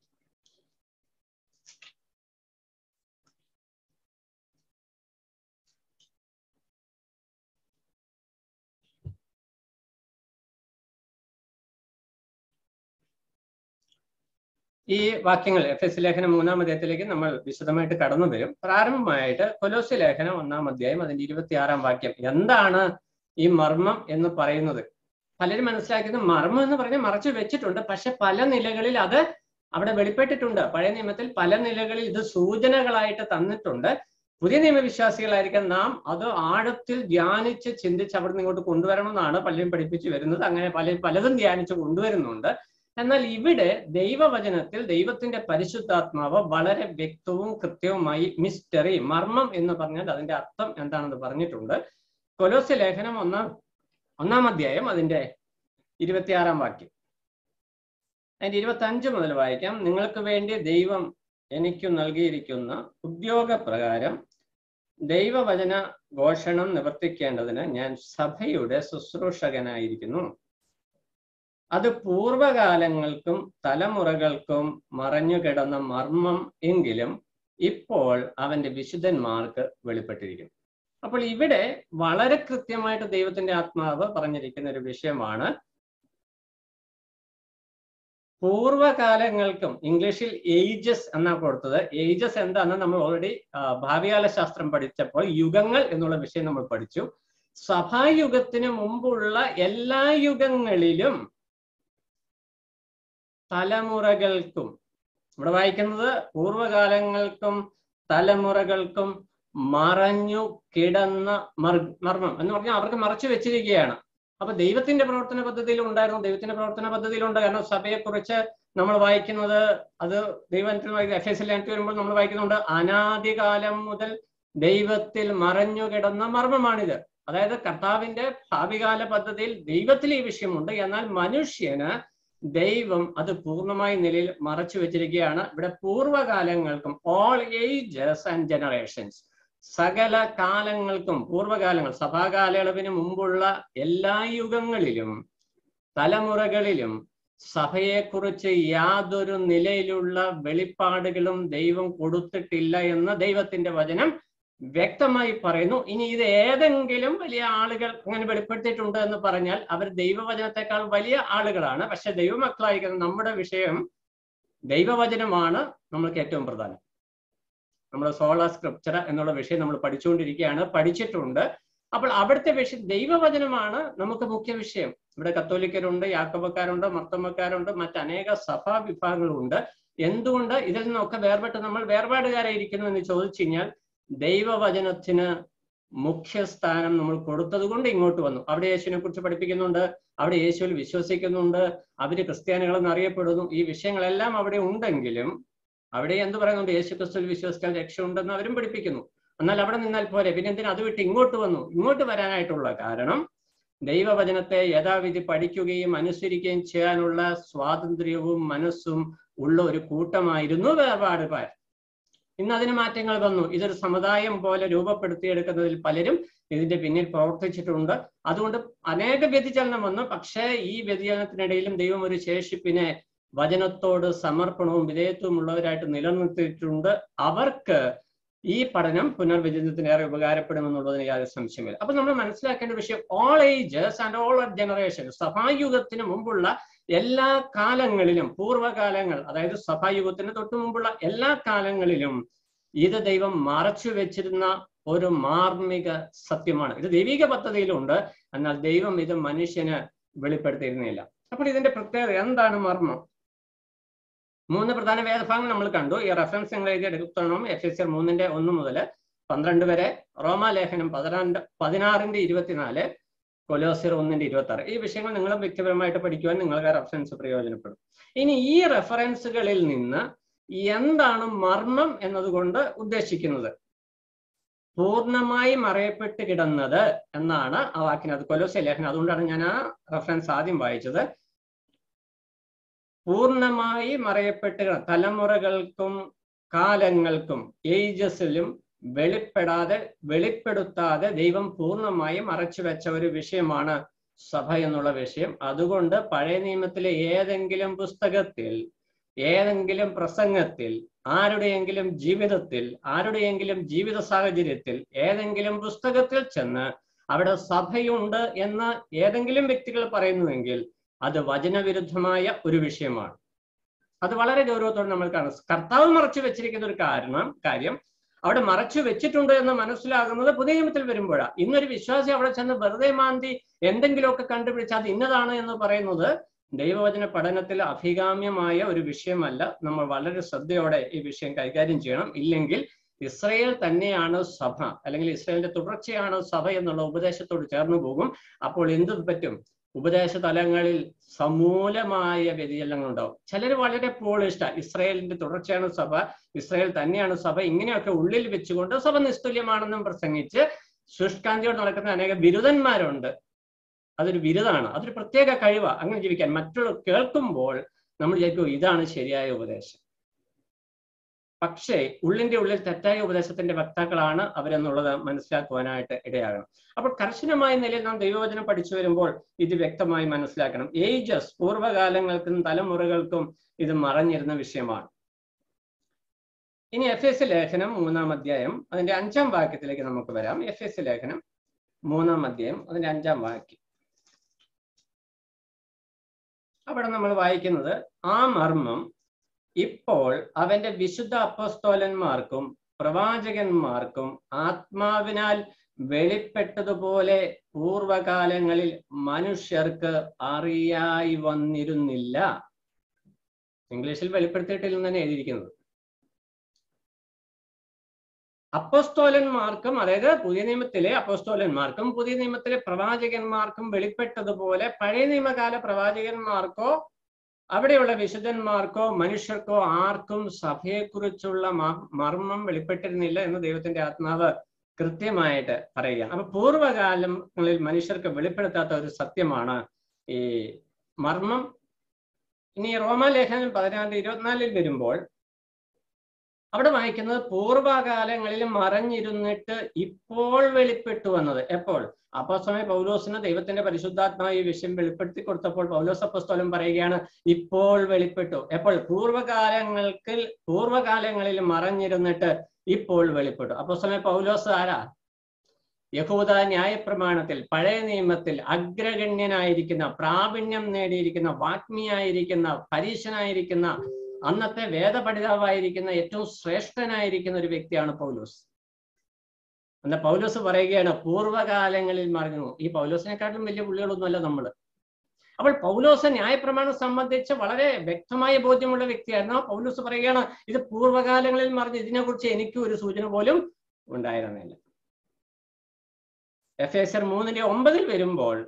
ഈ വാക്യങ്ങൾ എഫേസ്യ ലേഖനം 3-ാം അധ്യായത്തിലേക്ക് നമ്മൾ വിശദമായിട്ട് കടന്നു വരും. പ്രാരംഭമായിട്ട് കൊലോസ്യ ലേഖനം 1-ാം അധ്യായം അതിന്റെ 26-ാം വാക്യം. എന്താണ് ഈ മർമ്മം എന്ന് പറയുന്നത്? പലരും മനസ്സിലാക്കുന്നത് മർമ്മം എന്ന് പറഞ്ഞാൽ മറച്ചു വെച്ചിട്ടുണ്ട്, പക്ഷെ പല നിലകളിൽ അത് അവിടെ വെളിപ്പെട്ടിട്ടുണ്ട്. പഴയ നിയമത്തിൽ പല നിലകളിൽ ഇത് സൂചനകളായിട്ട് തന്നിട്ടുണ്ട്. പുതിയ നിയമവിശ്വാസികളായിരിക്കും നാം അത് ആഴത്തിൽ ധ്യാനിച്ച് ചിന്തിച്ച് അവിടെ നിന്ന് ഇങ്ങോട്ട് കൊണ്ടുവരണമെന്നാണ് പലരും പഠിപ്പിച്ചു വരുന്നത്. അങ്ങനെ പലതും ധ്യാനിച്ച് കൊണ്ടുവരുന്നുണ്ട്. എന്നാൽ ഇവിടെ ദൈവവചനത്തിൽ ദൈവത്തിന്റെ പരിശുദ്ധാത്മാവ് വളരെ വ്യക്തവും കൃത്യവുമായി മിസ്റ്ററി, മർമ്മം എന്ന് പറഞ്ഞാൽ അതിന്റെ അർത്ഥം എന്താണെന്ന് പറഞ്ഞിട്ടുണ്ട്. കൊലോസ്യ ലേഖനം 1-ാം അധ്യായം അതിന്റെ 26-ാം വാക്യം. അതിന്റെ 25 മുതൽ വായിക്കാം. നിങ്ങൾക്ക് വേണ്ടി ദൈവം എനിക്ക് നൽകിയിരിക്കുന്ന ഉദ്യോഗപ്രകാരം ദൈവവചന ഘോഷണം നിവർത്തിക്കേണ്ടതിന് ഞാൻ സഭയുടെ ശുശ്രൂഷകനായിരിക്കുന്നു. അത് പൂർവകാലങ്ങൾക്കും തലമുറകൾക്കും മറഞ്ഞുകിടന്ന മർമ്മം എങ്കിലും ഇപ്പോൾ അവന്റെ വിശുദ്ധന്മാർക്ക് വെളിപ്പെട്ടിരിക്കുന്നു. അപ്പോൾ ഇവിടെ വളരെ കൃത്യമായിട്ട് ദൈവത്തിന്റെ ആത്മാവ് പറഞ്ഞിരിക്കുന്ന ഒരു വിഷയമാണ്. പൂർവകാലങ്ങൾക്കും, ഇംഗ്ലീഷിൽ ഏജസ് എന്നാ കൊടുത്തത്. ഏജസ് എന്താണെന്ന് നമ്മൾ ഓൾറെഡി ഭാവികാല ശാസ്ത്രം പഠിച്ചപ്പോൾ യുഗങ്ങൾ എന്നുള്ള വിഷയം നമ്മൾ പഠിച്ചു. സഭായുഗത്തിന് മുമ്പുള്ള എല്ലാ യുഗങ്ങളിലും തലമുറകൾക്കും, ഇവിടെ വായിക്കുന്നത് പൂർവകാലങ്ങൾക്കും തലമുറകൾക്കും മറഞ്ഞു കിടന്ന മർമ്മം എന്ന് പറഞ്ഞാൽ അവർക്ക് മറച്ചു വെച്ചിരിക്കുകയാണ്. അപ്പൊ ദൈവത്തിന്റെ പ്രവർത്തന പദ്ധതിയിൽ ഉണ്ടായിരുന്നു, ദൈവത്തിന്റെ പ്രവർത്തന പദ്ധതിയിലുണ്ട്. കാരണം സഭയെക്കുറിച്ച് നമ്മൾ വായിക്കുന്നത്, അത് ദൈവത്തിൽ എഫേസ്യയിലേക്ക് വരുമ്പോൾ നമ്മൾ വായിക്കുന്നുണ്ട്, അനാദികാലം മുതൽ ദൈവത്തിൽ മറഞ്ഞു കിടന്ന മർമ്മമാണിത്. അതായത് കർത്താവിന്റെ ഭാവികാല പദ്ധതിയിൽ ദൈവത്തിൽ ഈ വിഷയമുണ്ട്, എന്നാൽ മനുഷ്യന് ദൈവം അത് പൂർണ്ണമായ നിലയിൽ മറച്ചു വെച്ചിരിക്കുകയാണ്. ഇവിടെ പൂർവകാലങ്ങൾക്കും, ഓൾ ഏജസ് ആൻഡ് ജനറേഷൻസ്, സകല കാലങ്ങൾക്കും, പൂർവകാലങ്ങൾ സഭാകാലയളവിന് മുമ്പുള്ള എല്ലാ യുഗങ്ങളിലും തലമുറകളിലും സഭയെക്കുറിച്ച് യാതൊരു നിലയിലുള്ള വെളിപ്പാടുകളും ദൈവം കൊടുത്തിട്ടില്ല എന്ന് ദൈവത്തിന്റെ വചനം വ്യക്തമായി പറയുന്നു. ഇനി ഇത് ഏതെങ്കിലും വലിയ ആളുകൾ അങ്ങനെ വെളിപ്പെടുത്തിയിട്ടുണ്ട് എന്ന് പറഞ്ഞാൽ അവർ ദൈവവചനത്തെക്കാൾ വലിയ ആളുകളാണ്. പക്ഷെ ദൈവമക്കളായിരിക്കുന്ന നമ്മുടെ വിഷയം ദൈവവചനമാണ് നമ്മൾക്ക് ഏറ്റവും പ്രധാനം. നമ്മൾ സോള സ്ക്രിപ്ചർ എന്നുള്ള വിഷയം നമ്മൾ പഠിച്ചുകൊണ്ടിരിക്കുകയാണ്, പഠിച്ചിട്ടുണ്ട്. അപ്പോൾ അവിടുത്തെ വിഷയം ദൈവവചനമാണ് നമുക്ക് മുഖ്യ വിഷയം. ഇവിടെ കത്തോലിക്കരുണ്ട്, യാക്കോബക്കാരുണ്ട്, മർത്തോമക്കാരുണ്ട്, മറ്റനേക സഭാ വിഭാഗങ്ങളുണ്ട്. എന്തുകൊണ്ട് ഇതിൽ നിന്നൊക്കെ വേർപെട്ട് നമ്മൾ വേർപാടുകാരായിരിക്കുന്നു എന്ന് ചോദിച്ചു കഴിഞ്ഞാൽ ദൈവവചനത്തിന് മുഖ്യസ്ഥാനം നമ്മൾ കൊടുത്തത് കൊണ്ട് ഇങ്ങോട്ട് വന്നു. അവിടെ യേശുവിനെ കുറിച്ച് പഠിപ്പിക്കുന്നുണ്ട്, അവിടെ യേശുവിൽ വിശ്വസിക്കുന്നുണ്ട്, അവര് ക്രിസ്ത്യാനികളെന്ന് അറിയപ്പെടുന്നു. ഈ വിഷയങ്ങളെല്ലാം അവിടെ ഉണ്ടെങ്കിലും അവിടെ എന്ത് പറയുന്നുണ്ട്? യേശു ക്രിസ്തുവിൽ വിശ്വസിച്ചാൽ രക്ഷ ഉണ്ടെന്ന് അവരും പഠിപ്പിക്കുന്നു. എന്നാൽ അവിടെ നിന്നാൽ പോരെ, പിന്നെ എന്തിനാ അത് വിട്ട് ഇങ്ങോട്ട് വന്നു? ഇങ്ങോട്ട് വരാനായിട്ടുള്ള കാരണം ദൈവവചനത്തെ യഥാവിധി പഠിക്കുകയും അനുസരിക്കുകയും ചെയ്യാനുള്ള സ്വാതന്ത്ര്യവും മനസ്സും ഉള്ള ഒരു കൂട്ടമായിരുന്നു വേർപാടുകാർ. ഇന്ന് അതിന് മാറ്റങ്ങൾ വന്നു. ഇതൊരു സമുദായം പോലെ രൂപപ്പെടുത്തിയെടുക്കുന്നതിൽ പലരും ഇതിന്റെ പിന്നിൽ പ്രവർത്തിച്ചിട്ടുണ്ട്. അതുകൊണ്ട് അനേക വ്യതിചലനം വന്നു. പക്ഷേ ഈ വ്യതിചലനത്തിനിടയിലും ദൈവം ഒരു ശേഷിപ്പിനെ വചനത്തോട് സമർപ്പണവും വിധേയത്വവും ഉള്ളവരായിട്ട് നിലനിർത്തിയിട്ടുണ്ട്. അവർക്ക് ഈ പഠനം പുനർവിചിന്തനത്തിന് ഏറെ ഉപകാരപ്പെടുമെന്നുള്ളതിന് യാതൊരു സംശയമില്ല. അപ്പൊ നമ്മൾ മനസ്സിലാക്കേണ്ട വിഷയം all ages and all generation, സഭായുഗത്തിന് മുമ്പുള്ള എല്ലാ കാലങ്ങളിലും, പൂർവ്വകാലങ്ങൾ അതായത് സഭായുഗത്തിന് തൊട്ട് മുമ്പുള്ള എല്ലാ കാലങ്ങളിലും ഇത് ദൈവം മറച്ചു വെച്ചിരുന്ന ഒരു മാർമിക സത്യമാണ്. ഇത് ദൈവിക പദ്ധതിയിലുണ്ട്, എന്നാൽ ദൈവം ഇത് മനുഷ്യന് വെളിപ്പെടുത്തിയിരുന്നില്ല. അപ്പോൾ ഇതിന്റെ പ്രത്യേകത എന്താണ്? മർമ്മം 3 പ്രധാന വേദഭാഗങ്ങൾ നമ്മൾ കണ്ടു. ഈ റെഫറൻസ് നിങ്ങൾ എഴുതി എടുക്കണം. എഫെസ്യർ 3:1-12 വരെ, റോമാലേഖനം 16:24, കൊലോസ്യർ 1:26. ഈ വിഷയങ്ങൾ നിങ്ങൾ വ്യക്തിപരമായിട്ട് പഠിക്കുവാൻ നിങ്ങൾക്ക് റെഫറൻസ് പ്രയോജനപ്പെടും. ഇനി ഈ റെഫറൻസുകളിൽ നിന്ന് എന്താണ് മർമ്മം എന്നതുകൊണ്ട് ഉദ്ദേശിക്കുന്നത്? പൂർണ്ണമായി മറയപ്പെട്ട് കിടന്നത് എന്നാണ് ആ വാക്കിനകത്ത്, കൊലോസ്യ ലേഖനം. അതുകൊണ്ടാണ് ഞാൻ ആ റെഫറൻസ് ആദ്യം വായിച്ചത്. പൂർണ്ണമായി മറയപ്പെട്ട് തലമുറകൾക്കും കാലങ്ങൾക്കും ഏജസിലും വെളിപ്പെടുത്താതെ ദൈവം പൂർണ്ണമായി മറച്ചു വെച്ച ഒരു വിഷയമാണ് സഭ എന്നുള്ള വിഷയം. അതുകൊണ്ട് പഴയ നിയമത്തിലെ ഏതെങ്കിലും പുസ്തകത്തിൽ, ഏതെങ്കിലും പ്രസംഗത്തിൽ, ആരുടെയെങ്കിലും ജീവിതത്തിൽ, ആരുടെയെങ്കിലും ജീവിത സാഹചര്യത്തിൽ, ഏതെങ്കിലും പുസ്തകത്തിൽ ചെന്ന് അവിടെ സഭയുണ്ട് എന്ന് ഏതെങ്കിലും വ്യക്തികൾ പറയുന്നുവെങ്കിൽ അത് വചനവിരുദ്ധമായ ഒരു വിഷയമാണ്. അത് വളരെ ഗൗരവത്തോടെ നമ്മൾ കാണും. കർത്താവ് മറച്ചു വെച്ചിരിക്കുന്ന ഒരു കാര്യം അവിടെ മറച്ചു വെച്ചിട്ടുണ്ട് എന്ന് മനസ്സിലാകുന്നത് പുതിയ നിയമത്തിൽ വരുമ്പോഴാണ്. ഇന്നൊരു വിശ്വാസി അവിടെ ചെന്ന് വെറുതെ മാന്തി എന്തെങ്കിലുമൊക്കെ കണ്ടുപിടിച്ച് അത് ഇന്നതാണ് എന്ന് പറയുന്നത് ദൈവവചന പഠനത്തിൽ അഭികാമ്യമായ ഒരു വിഷയമല്ല. നമ്മൾ വളരെ ശ്രദ്ധയോടെ ഈ വിഷയം കൈകാര്യം ചെയ്യണം. ഇല്ലെങ്കിൽ ഇസ്രയേൽ തന്നെയാണ് സഭ, അല്ലെങ്കിൽ ഇസ്രയേലിന്റെ തുടർച്ചയാണ് സഭ എന്നുള്ള ഉപദേശത്തോട് ചേർന്ന് പോകും. അപ്പോൾ എന്ത് പറ്റും? ഉപദേശ തലങ്ങളിൽ സമൂലമായ വ്യതിചലനങ്ങൾ ഉണ്ടാവും. ചിലർ വളരെ പോളിഷ്ടാ, ഇസ്രയേലിന്റെ തുടർച്ചയാണ് സഭ, ഇസ്രയേൽ തന്നെയാണ് സഭ, ഇങ്ങനെയൊക്കെ ഉള്ളിൽ വെച്ചുകൊണ്ട് സഭ നിസ്തുല്യമാണെന്നും പ്രസംഗിച്ച് ശുഷ്കാന്തിയോട് നടക്കുന്ന അനേക ബിരുദന്മാരുണ്ട്. അതൊരു ബിരുദാണ്, അതൊരു പ്രത്യേക കഴിവാണ് അങ്ങനെ ജീവിക്കാൻ. മറ്റുള്ള കേൾക്കുമ്പോൾ നമ്മൾ വിചാരിക്കും ഇതാണ് ശരിയായ ഉപദേശം. പക്ഷേ ഉള്ളിന്റെ ഉള്ളിൽ തെറ്റായ ഉപദേശത്തിന്റെ വക്താക്കളാണ് അവരെന്നുള്ളത് മനസ്സിലാക്കുവാനായിട്ട് ഇടയാകണം. അപ്പോൾ കർശനമായ നിലയിൽ നാം ദൈവവചനം പഠിച്ചു വരുമ്പോൾ ഇത് വ്യക്തമായി മനസ്സിലാക്കണം. ഏജസ്, പൂർവ്വകാലങ്ങൾക്കും തലമുറകൾക്കും ഇത് മറഞ്ഞിരുന്ന വിഷയമാണ്. ഇനി എഫെസ്യ ലേഖനം 3-ാം അധ്യായം അതിന്റെ 5-ാം വാക്യത്തിലേക്ക് നമുക്ക് വരാം. എഫെസ്യ ലേഖനം 3-ാം അധ്യായം അതിന്റെ 5-ാം വാക്യം. അവിടെ നമ്മൾ വായിക്കുന്നത്, ആ മർമ്മം ഇപ്പോൾ അവന്റെ വിശുദ്ധ അപ്പോസ്തലന്മാർക്കും പ്രവാചകന്മാർക്കും ആത്മാവിനാൽ വെളിപ്പെട്ടതുപോലെ പൂർവകാലങ്ങളിൽ മനുഷ്യർക്ക് അറിയായി വന്നിരുന്നില്ല. ഇംഗ്ലീഷിൽ വെളിപ്പെടുത്തിയിട്ടില്ലെന്ന് തന്നെ എഴുതിയിരിക്കുന്നത്. അപ്പോസ്തലന്മാർക്കും, അതായത് പുതിയ നിയമത്തിലെ അപ്പോസ്തലന്മാർക്കും പുതിയ നിയമത്തിലെ പ്രവാചകന്മാർക്കും വെളിപ്പെട്ടതുപോലെ പഴയ നിയമകാല പ്രവാചകന്മാർക്കോ അവിടെയുള്ള വിശുദ്ധന്മാർക്കോ മനുഷ്യർക്കോ ആർക്കും സഭയെക്കുറിച്ചുള്ള മർമ്മം വെളിപ്പെട്ടിരുന്നില്ല എന്ന് ദൈവത്തിന്റെ ആത്മാവ് കൃത്യമായിട്ട് പറയുകയാണ്. അപ്പൊ പൂർവ്വകാലങ്ങളിൽ മനുഷ്യർക്ക് വെളിപ്പെടുത്താത്ത ഒരു സത്യമാണ് ഈ മർമ്മം. ഇനി റോമാലേഖനം 16:24 വരുമ്പോൾ അവിടെ വായിക്കുന്നത്, പൂർവ്വകാലങ്ങളിൽ മറഞ്ഞിരുന്നിട്ട് ഇപ്പോൾ വെളിപ്പെട്ടു വന്നത്. എപ്പോൾ? അപ്പോസ്തലനായ പൗലോസിന് ദൈവത്തിന്റെ പരിശുദ്ധാത്മാവ് ഈ വിഷയം വെളിപ്പെടുത്തി കൊടുത്തപ്പോൾ പൗലോസ് അപ്പോസ്തലൻ പറയുകയാണ്, ഇപ്പോൾ വെളിപ്പെട്ടു. എപ്പോൾ? പൂർവ്വകാലങ്ങളിൽ മറഞ്ഞിരുന്നിട്ട് ഇപ്പോൾ വെളിപ്പെട്ടു. അപ്പോസ്തലനായ പൗലോസ് ആരാ? യഹൂദ ന്യായപ്രമാണത്തിൽ പഴയ നിയമത്തിൽ അഗ്രഗണ്യനായിരിക്കുന്ന, പ്രാവീണ്യം നേടിയിരിക്കുന്ന, വാഗ്മിയായിരിക്കുന്ന, പരീശനായിരിക്കുന്ന, അന്നത്തെ വേദപഠിതാവായിരിക്കുന്ന ഏറ്റവും ശ്രേഷ്ഠനായിരിക്കുന്ന ഒരു വ്യക്തിയാണ് പൗലോസ്. എന്നാ പൗലോസ് പറയുകയാണ് പൂർവ്വകാലങ്ങളിൽ മറഞ്ഞു. ഈ പൗലോസിനെക്കാട്ടിലും വലിയ പുള്ളികളൊന്നുമല്ല നമ്മള്. അപ്പോൾ പൗലോസ് ന്യായപ്രമാണം സംബന്ധിച്ച് വളരെ വ്യക്തമായ ബോധ്യമുള്ള വ്യക്തിയായിരുന്നു. പൗലോസ് പറയുകയാണ്, ഇത് പൂർവ്വകാലങ്ങളിൽ മറഞ്ഞു, ഇതിനെക്കുറിച്ച് എനിക്ക് ഒരു സൂചന പോലും ഉണ്ടായിരുന്നില്ല. എഫേസ്യർ 3:9 വരുമ്പോൾ,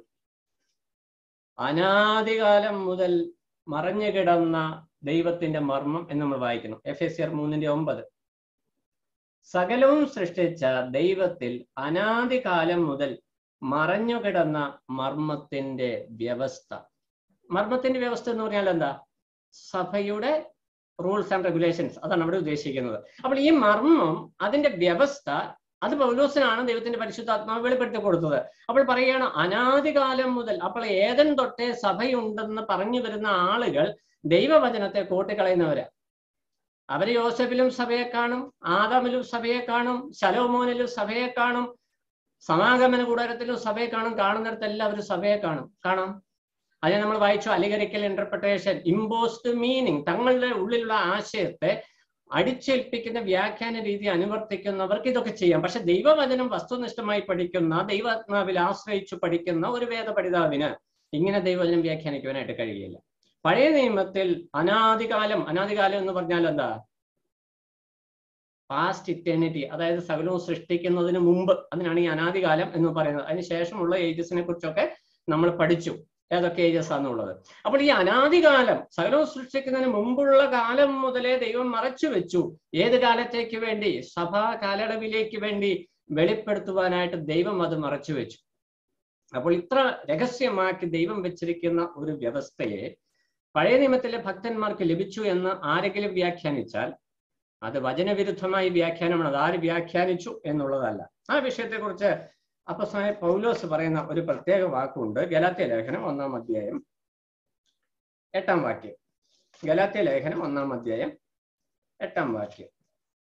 അനാദികാലം മുതൽ മറഞ്ഞു കിടന്ന ദൈവത്തിന്റെ മർമ്മം എന്ന് നമ്മൾ വായിക്കുന്നു. എഫേസ്യർ 3:9, സകലവും സൃഷ്ടിച്ച ദൈവത്തിൽ അനാദികാലം മുതൽ മറഞ്ഞുകിടന്ന മർമ്മത്തിന്റെ വ്യവസ്ഥ. മർമ്മത്തിന്റെ വ്യവസ്ഥ എന്ന് പറഞ്ഞാൽ എന്താ? സഭയുടെ റൂൾസ് ആൻഡ് റെഗുലേഷൻസ്, അതാണ് അവിടെ ഉദ്ദേശിക്കുന്നത്. അപ്പോൾ ഈ മർമ്മം, അതിന്റെ വ്യവസ്ഥ, അത് പൗലോസിനാണ് ദൈവത്തിന്റെ പരിശുദ്ധാത്മാവ് വെളിപ്പെടുത്തി കൊടുത്തത്. അപ്പോൾ പറയുകയാണ് അനാദികാലം മുതൽ. അപ്പോൾ ഏതൻ തൊട്ടേ സഭയുണ്ടെന്ന് പറഞ്ഞു വരുന്ന ആളുകൾ ദൈവവചനത്തെ കൂട്ടിക്കളയുന്നവരാ. അവര് യോസെഫിലും സഭയെ കാണും, ആദാമിലും സഭയെ കാണും, ശലോമോനിലും സഭയെ കാണും, സമാഗമന കൂടാരത്തിലും സഭയെ കാണും. കാണുന്നിടത്തെല്ലാം അവർ സഭയെ കാണാം. അതിനെ നമ്മൾ വായിച്ചു, അലിഗറിക്കൽ ഇന്റർപ്രിട്ടേഷൻ, ഇമ്പോസ്ഡ് മീനിങ്. തങ്ങളുടെ ഉള്ളിലുള്ള ആശയത്തെ അടിച്ചേൽപ്പിക്കുന്ന വ്യാഖ്യാന രീതി അനുവർത്തിക്കുന്നവർക്ക് ഇതൊക്കെ ചെയ്യാം. പക്ഷെ ദൈവവചനം വസ്തുനിഷ്ഠമായി പഠിക്കുന്ന, ദൈവാത്മാവിൽ ആശ്രയിച്ചു പഠിക്കുന്ന ഒരു വേദപഠിതാവിന് ഇങ്ങനെ ദൈവവചനം വ്യാഖ്യാനിക്കുവാനായിട്ട് കഴിയില്ല. പഴയ നിയമത്തിൽ അനാദികാലം എന്ന് പറഞ്ഞാൽ എന്താ? പാസ്റ്റ് ഇറ്റേണിറ്റി, അതായത് സകലവും സൃഷ്ടിക്കുന്നതിന് മുമ്പ്, അതിനാണ് ഈ അനാദികാലം എന്ന് പറയുന്നത്. അതിന് ശേഷമുള്ള ഏജസിനെ കുറിച്ചൊക്കെ നമ്മൾ പഠിച്ചു, ഏതൊക്കെ ഏജസ് ആണെന്നുള്ളത്. അപ്പോൾ ഈ അനാദികാലം, സകലവും സൃഷ്ടിക്കുന്നതിന് മുമ്പുള്ള കാലം മുതലേ ദൈവം മറച്ചു വെച്ചു. ഏത് കാലത്തേക്ക് വേണ്ടി? സഭാ കാലയളവിലേക്ക് വേണ്ടി വെളിപ്പെടുത്തുവാനായിട്ട് ദൈവം അത് മറച്ചു വെച്ചു. അപ്പോൾ ഇത്ര രഹസ്യമാക്കി ദൈവം വെച്ചിരിക്കുന്ന ഒരു വ്യവസ്ഥയെ പഴയ നിയമത്തിലെ ഭക്തന്മാർക്ക് ലഭിച്ചു എന്ന് ആരെങ്കിലും വ്യാഖ്യാനിച്ചാൽ അത് വചനവിരുദ്ധമായി വ്യാഖ്യാനമാണ്. അത് ആര് വ്യാഖ്യാനിച്ചു എന്നുള്ളതല്ല. ആ വിഷയത്തെക്കുറിച്ച് അപ്പോസ്തലനായ പൗലോസ് പറയുന്ന ഒരു പ്രത്യേക വാക്കുണ്ട്. ഗലാത്യ ലേഖനം 1-ാം അധ്യായം 8-ാം വാക്യം. ഗലാത്യ ലേഖനം 1-ാം അധ്യായം 8-ാം വാക്യം.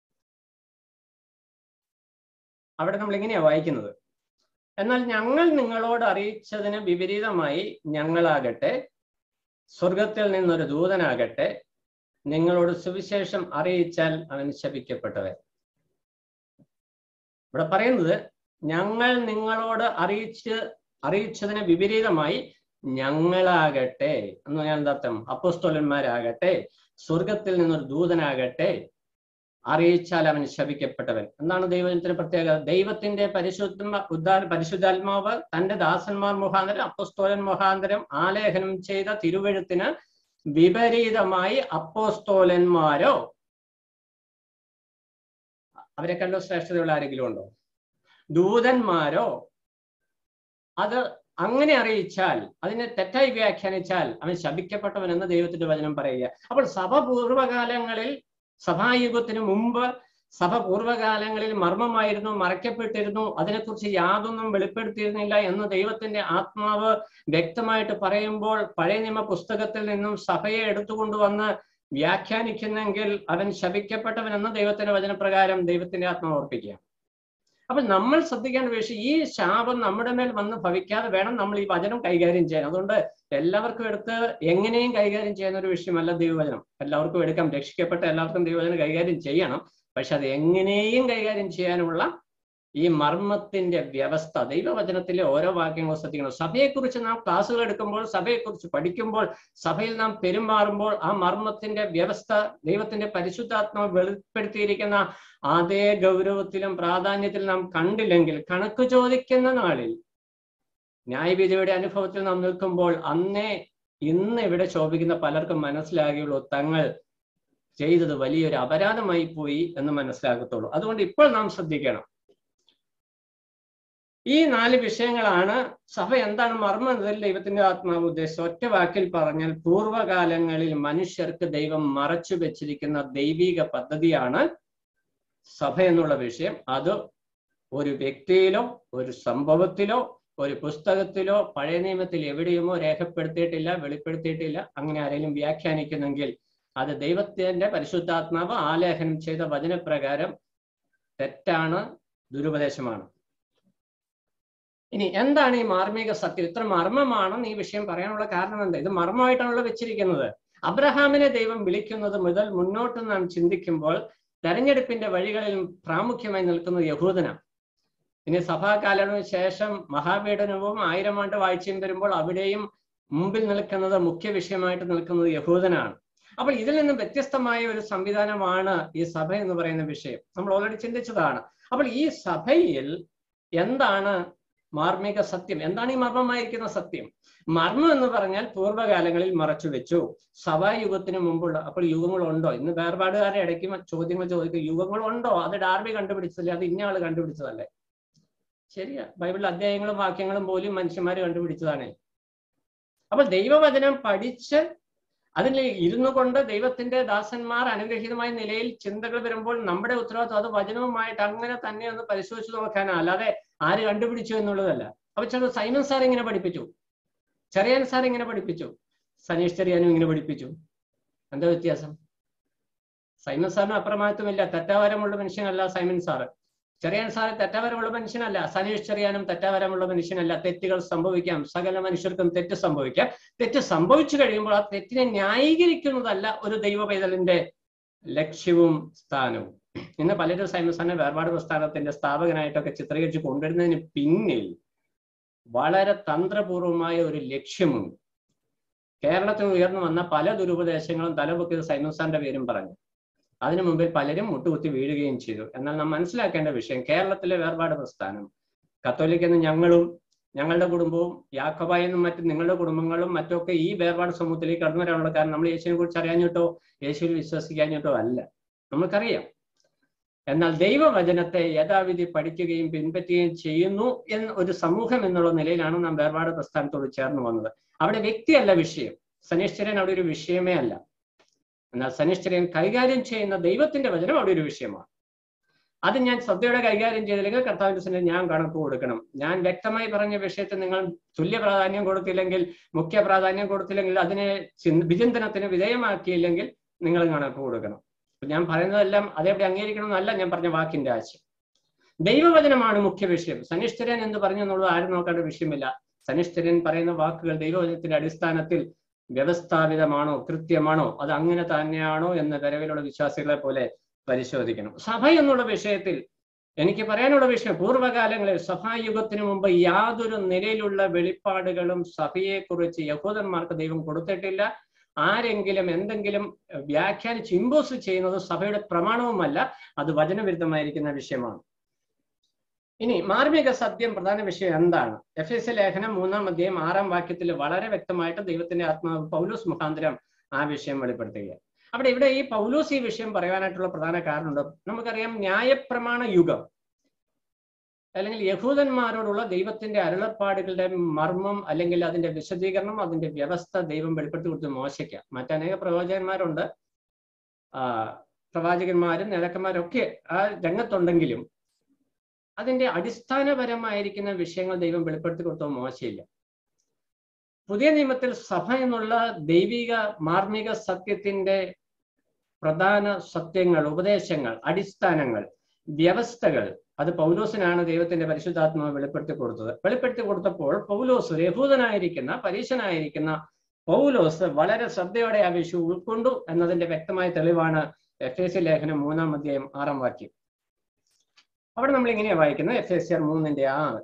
അവിടെ നമ്മൾ ഇങ്ങനെയാ വായിക്കുന്നത്: എന്നാൽ ഞങ്ങൾ നിങ്ങളോട് അറിയിച്ചതിന് വിപരീതമായി ഞങ്ങളാകട്ടെ, സ്വർഗത്തിൽ നിന്നൊരു ദൂതനാകട്ടെ, നിങ്ങളോട് സുവിശേഷം അറിയിച്ചാൽ അവൻ ശപിക്കപ്പെട്ടവൻ. ഇവിടെ പറയുന്നത് ഞങ്ങൾ നിങ്ങളോട് അറിയിച്ചതിന് വിപരീതമായി ഞങ്ങളാകട്ടെ എന്ന് പറഞ്ഞാൽ എന്താർത്ഥം? അപ്പോസ്തലന്മാരാകട്ടെ, സ്വർഗത്തിൽ നിന്നൊരു ദൂതനാകട്ടെ, അറിയിച്ചാൽ അവൻ ശപിക്കപ്പെട്ടവൻ. എന്താണ് ദൈവത്തിന്റെ പ്രത്യേകത? ദൈവത്തിന്റെ പരിശുദ്ധാത്മാവ് തന്റെ ദാസന്മാർ മുഖാന്തരം, അപ്പോസ്തലൻ മുഖാന്തരം ആലേഖനം ചെയ്ത തിരുവെഴുത്തിന് വിപരീതമായി അപ്പോസ്തലന്മാരോ, അവരെ കണ്ടോ ശ്രേഷ്ഠതയുള്ള ആരെങ്കിലും ഉണ്ടോ? ദൂതന്മാരോ അത് അങ്ങനെ അറിയിച്ചാൽ, അതിനെ തെറ്റായി വ്യാഖ്യാനിച്ചാൽ അവൻ ശപിക്കപ്പെട്ടവൻ എന്ന് ദൈവത്തിന്റെ വചനം പറയുക. അപ്പോൾ സഭ പൂർവ്വകാലങ്ങളിൽ, സഭായുഗത്തിന് മുമ്പ് സഭ പൂർവ്വകാലങ്ങളിൽ മർമ്മമായിരുന്നു, മറയ്ക്കപ്പെട്ടിരുന്നു, അതിനെക്കുറിച്ച് യാതൊന്നും വെളിപ്പെടുത്തിയിരുന്നില്ല എന്ന് ദൈവത്തിന്റെ ആത്മാവ് വ്യക്തമായിട്ട് പറയുമ്പോൾ പഴയ നിയമ പുസ്തകത്തിൽ നിന്നും സഭയെ എടുത്തുകൊണ്ടുവന്ന് വ്യാഖ്യാനിക്കുന്നെങ്കിൽ അവൻ ശപിക്കപ്പെട്ടവൻ എന്ന് ദൈവത്തിന്റെ വചനപ്രകാരം ദൈവത്തിന്റെ ആത്മാവ് ഓർപ്പിക്കുക. അപ്പൊ നമ്മൾ ശ്രദ്ധിക്കേണ്ട വിഷയം, ഈ ശാപം നമ്മുടെ മേൽ വന്ന് ഭവിക്കാതെ വേണം നമ്മൾ ഈ വചനം കൈകാര്യം ചെയ്യാൻ. അതുകൊണ്ട് എല്ലാവർക്കും എടുത്ത് എങ്ങനെയും കൈകാര്യം ചെയ്യുന്ന ഒരു വിഷയമല്ല ദൈവവചനം. എല്ലാവർക്കും എടുക്കാം, രക്ഷിക്കപ്പെട്ട എല്ലാവർക്കും ദൈവവചനം കൈകാര്യം ചെയ്യണം. പക്ഷെ അത് എങ്ങനെയും കൈകാര്യം ചെയ്യാനുള്ള ഈ മർമ്മത്തിന്റെ വ്യവസ്ഥ ദൈവവചനത്തിലെ ഓരോ വാക്യങ്ങളും ശ്രദ്ധിക്കണം. സഭയെക്കുറിച്ച് നാം ക്ലാസ്സുകൾ എടുക്കുമ്പോൾ, സഭയെക്കുറിച്ച് പഠിക്കുമ്പോൾ, സഭയിൽ നാം പെരുമാറുമ്പോൾ ആ മർമ്മത്തിന്റെ വ്യവസ്ഥ ദൈവത്തിന്റെ പരിശുദ്ധാത്മാവ് വെളിപ്പെടുത്തിയിരിക്കുന്ന അതേ ഗൗരവത്തിലും പ്രാധാന്യത്തിലും നാം കണ്ടില്ലെങ്കിൽ, കണക്ക് ചോദിക്കുന്ന നാളിൽ ന്യായവിധിയുടെ അനുഭവത്തിൽ നാം നിൽക്കുമ്പോൾ അന്നേ ഇന്ന് ഇവിടെ ശോഭിക്കുന്ന പലർക്കും മനസ്സിലാകുകയുള്ളൂ തങ്ങൾ ചെയ്തത് വലിയൊരു അപരാധമായി പോയി എന്ന് മനസ്സിലാകത്തുള്ളൂ. അതുകൊണ്ട് ഇപ്പോൾ നാം ശ്രദ്ധിക്കണം. ഈ 4 വിഷയങ്ങളാണ് സഭ എന്താണ് മർമ്മം എന്നതിൽ ദൈവത്തിന്റെ ആത്മാവ് ഉദ്ദേശിച്ചത്. ഒറ്റ വാക്കിൽ പറഞ്ഞാൽ പൂർവ്വകാലങ്ങളിൽ മനുഷ്യർക്ക് ദൈവം മറച്ചു വെച്ചിരിക്കുന്ന ദൈവിക പദ്ധതിയാണ് സഭ എന്നുള്ള വിഷയം. അത് ഒരു വ്യക്തിയിലോ ഒരു സംഭവത്തിലോ ഒരു പുസ്തകത്തിലോ പഴയ നിയമത്തിൽ എവിടെയുമോ രേഖപ്പെടുത്തിയിട്ടില്ല, വെളിപ്പെടുത്തിയിട്ടില്ല. അങ്ങനെ ആരെങ്കിലും വ്യാഖ്യാനിക്കുന്നെങ്കിൽ അത് ദൈവത്തിന്റെ പരിശുദ്ധാത്മാവ് ആലേഖനം ചെയ്ത വചനപ്രകാരം തെറ്റാണ്, ദുരുപദേശമാണ്. ഇനി എന്താണ് ഈ മാർമിക സത്യം? ഇത്ര മർമ്മമാണെന്ന് ഈ വിഷയം പറയാനുള്ള കാരണം എന്താ? ഇത് മർമ്മമായിട്ടാണല്ലോ വെച്ചിരിക്കുന്നത്. അബ്രഹാമിനെ ദൈവം വിളിക്കുന്നത് മുതൽ മുന്നോട്ട് നാം ചിന്തിക്കുമ്പോൾ തെരഞ്ഞെടുപ്പിന്റെ വഴികളിൽ പ്രാമുഖ്യമായി നിൽക്കുന്നത് യഹൂദനാണ്. ഇനി സഭാകാലത്തിന് ശേഷം മഹാപീഡനവും 1000 ആണ്ട് വാഴ്ചയും വരുമ്പോൾ അവിടെയും മുമ്പിൽ നിൽക്കുന്നത്, മുഖ്യ വിഷയമായിട്ട് നിൽക്കുന്നത് യഹൂദനാണ്. അപ്പോൾ ഇതിൽ നിന്നും വ്യത്യസ്തമായ ഒരു സംവിധാനമാണ് ഈ സഭ എന്ന് പറയുന്ന വിഷയം. നമ്മൾ ഓൾറെഡി ചിന്തിച്ചതാണ്. അപ്പോൾ ഈ സഭയിൽ എന്താണ് മാർമിക സത്യം? എന്താണ് ഈ മർമ്മമായിരിക്കുന്ന സത്യം? മർമ്മം എന്ന് പറഞ്ഞാൽ പൂർവ്വകാലങ്ങളിൽ മറച്ചു വെച്ചു, സഭായുഗത്തിന് മുമ്പുള്ള. അപ്പോൾ യുഗങ്ങളുണ്ടോ? ഇന്ന് വേർപാടുകാരുടെ ഇടയ്ക്ക് ചോദ്യങ്ങൾ ചോദിക്കും, യുഗങ്ങളുണ്ടോ? അത് ഡാർബി കണ്ടുപിടിച്ചതല്ലേ? അത് ഇന്ന ആള് കണ്ടുപിടിച്ചതല്ലേ? ശരിയാ, ബൈബിളിലെ അധ്യായങ്ങളും വാക്യങ്ങളും പോലും മനുഷ്യന്മാര് കണ്ടുപിടിച്ചതാണ്. അപ്പോൾ ദൈവവചനം പഠിച്ച് അതിൽ ഇരുന്നു കൊണ്ട് ദൈവത്തിന്റെ ദാസന്മാർ അനുഗ്രഹീതമായ നിലയിൽ ചിന്തകൾ വരുമ്പോൾ നമ്മുടെ ഉത്തരവാദിത്വം അത് വചനവുമായിട്ട് അങ്ങനെ തന്നെ ഒന്ന് പരിശോധിച്ചു നോക്കാനാ, അല്ലാതെ ആര് കണ്ടുപിടിച്ചു എന്നുള്ളതല്ല. അപ്പൊ ചില സൈമൺ സാർ ഇങ്ങനെ പഠിപ്പിച്ചു, ചെറിയാൻ സാർ ഇങ്ങനെ പഠിപ്പിച്ചു, സനീഷ് ചെറിയാനും ഇങ്ങനെ പഠിപ്പിച്ചു. എന്താ വ്യത്യാസം? സൈമൺ സാറിന് അപ്രമാദിത്വമില്ല, തെറ്റാവരമുള്ള മനുഷ്യനല്ല സൈമൺ സാറ്. ചെറിയാൻ സാറ് തെറ്റാവരമുള്ള മനുഷ്യനല്ല, സനീഷ് ചെറിയാനും തെറ്റാവരമുള്ള മനുഷ്യനല്ല. തെറ്റുകൾ സംഭവിക്കാം, സകല മനുഷ്യർക്കും തെറ്റ് സംഭവിക്കാം. തെറ്റ് സംഭവിച്ചു കഴിയുമ്പോൾ ആ തെറ്റിനെ ന്യായീകരിക്കുന്നതല്ല ഒരു ദൈവ പൈതലിന്റെ ലക്ഷ്യവും സ്ഥാനവും. ഇന്ന് പലരും സൈമൺ സാറിനെ വേർപാട് പ്രസ്ഥാനത്തിന്റെ സ്ഥാപകനായിട്ടൊക്കെ ചിത്രീകരിച്ച് കൊണ്ടുവരുന്നതിന് പിന്നിൽ വളരെ തന്ത്രപൂർവമായ ഒരു ലക്ഷ്യമുണ്ട്. കേരളത്തിൽ ഉയർന്നു വന്ന പല ദുരുപദേശങ്ങളും തലപൊക്കിയത് സൈമൺസാറിന്റെ പേരും പറഞ്ഞു. അതിനു മുമ്പിൽ പലരും മുട്ടുകുത്തി വീഴുകയും ചെയ്തു. എന്നാൽ നാം മനസ്സിലാക്കേണ്ട വിഷയം, കേരളത്തിലെ വേർപാട് പ്രസ്ഥാനം, കത്തോലിക്കെന്ന് ഞങ്ങളും ഞങ്ങളുടെ കുടുംബവും യാക്കോബായ എന്നും മറ്റും നിങ്ങളുടെ കുടുംബങ്ങളും മറ്റൊക്കെ ഈ വേർപാട് സമൂഹത്തിലേക്ക് കടന്നു വരാനുള്ള കാരണം നമ്മൾ യേശുവിനെ കുറിച്ച് അറിയാഞ്ഞിട്ടോ യേശുവിൽ വിശ്വസിക്കാഞ്ഞിട്ടോ അല്ല, നമുക്കറിയാം. എന്നാൽ ദൈവവചനത്തെ യഥാവിധി പഠിക്കുകയും പിൻപറ്റുകയും ചെയ്യുന്നു എന്ന ഒരു സമൂഹം എന്നുള്ള നിലയിലാണ് നാം വേർപാട് പ്രസ്ഥാനത്തോട് ചേർന്ന് വന്നത്. അവിടെ വ്യക്തിയല്ല വിഷയം, സനിഷ്ഠരൻ അവിടെ ഒരു വിഷയമേ അല്ല. എന്നാൽ സനിഷ്ഠരൻ കൈകാര്യം ചെയ്യുന്ന ദൈവത്തിന്റെ വചനം അവിടെ ഒരു വിഷയമാണ്. അത് ഞാൻ ശ്രദ്ധയോടെ കൈകാര്യം ചെയ്തില്ലെങ്കിൽ കർത്താവിന്റെ സന്നിധിയിൽ ഞാൻ കണക്ക് കൊടുക്കണം. ഞാൻ വ്യക്തമായി പറഞ്ഞ വിഷയത്തെ നിങ്ങൾ തുല്യ പ്രാധാന്യം കൊടുത്തില്ലെങ്കിൽ, മുഖ്യ പ്രാധാന്യം കൊടുത്തില്ലെങ്കിൽ, അതിനെ വിചിന്തനത്തിന് വിധേയമാക്കിയില്ലെങ്കിൽ നിങ്ങൾ കണക്ക് കൊടുക്കണം. ഞാൻ പറയുന്നതെല്ലാം അതേപടി അംഗീകരിക്കണമെന്നല്ല ഞാൻ പറഞ്ഞ വാക്കിന്റെ ആശയം. ദൈവവചനമാണ് മുഖ്യ വിഷയം. സനിഷ്ഠരൻ എന്ന് പറഞ്ഞു എന്നുള്ളത് ആരും നോക്കേണ്ട വിഷയമില്ല. സനിഷ്ഠരൻ പറയുന്ന വാക്കുകൾ ദൈവവചനത്തിന്റെ അടിസ്ഥാനത്തിൽ വ്യവസ്ഥാപിതമാണോ, കൃത്യമാണോ, അത് അങ്ങനെ തന്നെയാണോ എന്ന് വരവിലുള്ള വിശ്വാസികളെ പോലെ പരിശോധിക്കണം. സഭ എന്നുള്ള വിഷയത്തിൽ എനിക്ക് പറയാനുള്ള വിഷയം, പൂർവ്വകാലങ്ങളിൽ സഭായുഗത്തിനു മുമ്പ് യാതൊരു നിലയിലുള്ള വെളിപ്പാടുകളും സഭയെക്കുറിച്ച് യഹൂദന്മാർക്ക് ദൈവം കൊടുത്തിട്ടില്ല. ആരെങ്കിലും എന്തെങ്കിലും വ്യാഖ്യാനിച്ച് ഇമ്പോസ് ചെയ്യുന്നത് സഭയുടെ പ്രമാണവുമല്ല, അത് വചനവിരുദ്ധമായിരിക്കുന്ന വിഷയമാണ്. ഇനി മാർമിക സത്യം പ്രധാന വിഷയം എന്താണ്? എഫേസ്യ ലേഖനം 3-ാം അധ്യായം 6-ാം വാക്യത്തിൽ വളരെ വ്യക്തമായിട്ട് ദൈവത്തിന്റെ ആത്മാവ് പൗലോസ് മുഖാന്തരം ആ വിഷയം വെളിപ്പെടുത്തുകയാണ്. ഇവിടെ ഈ പൗലോസ് ഈ വിഷയം പറയാനായിട്ടുള്ള പ്രധാന കാരണമുണ്ട്. നമുക്കറിയാം, ന്യായപ്രമാണ യുഗം അല്ലെങ്കിൽ യഹൂദന്മാരോടുള്ള ദൈവത്തിന്റെ അരുളപ്പാടുകളുടെ മർമ്മം അല്ലെങ്കിൽ അതിന്റെ വിശദീകരണം, അതിന്റെ വ്യവസ്ഥ ദൈവം വെളിപ്പെടുത്തി കൊടുത്ത് മോശയ്ക്ക്. മറ്റനേക പ്രവാചകന്മാരുണ്ട്, പ്രവാചകന്മാരും നേതാക്കന്മാരും ഒക്കെ ആ രംഗത്തുണ്ടെങ്കിലും അതിന്റെ അടിസ്ഥാനപരമായിരിക്കുന്ന വിഷയങ്ങൾ ദൈവം വെളിപ്പെടുത്തി കൊടുത്തോ മോശയില്ല. പുതിയ നിയമത്തിൽ സഭ എന്നുള്ള ദൈവിക മാർമിക സത്യത്തിന്റെ പ്രധാന സത്യങ്ങൾ, ഉപദേശങ്ങൾ, അടിസ്ഥാനങ്ങൾ, വ്യവസ്ഥകൾ, അത് പൗലോസിനാണ് ദൈവത്തിന്റെ പരിശുദ്ധാത്മാവ് വെളിപ്പെടുത്തി കൊടുത്തത്. വെളിപ്പെടുത്തി കൊടുത്തപ്പോൾ പൗലോസ്, യഹൂദനായിരിക്കുന്ന പരീശനായിരിക്കുന്ന പൗലോസ് വളരെ ശ്രദ്ധയോടെ ആ വിഷയം ഉൾക്കൊണ്ടു എന്നതിന്റെ വ്യക്തമായ തെളിവാണ് എഫേസ്യ ലേഖനം 3-ാം അധ്യായം 6-ാം വാക്യം. അവിടെ നമ്മൾ ഇങ്ങനെയാ വായിക്കുന്നത്, എഫേസ്യർ 3:6.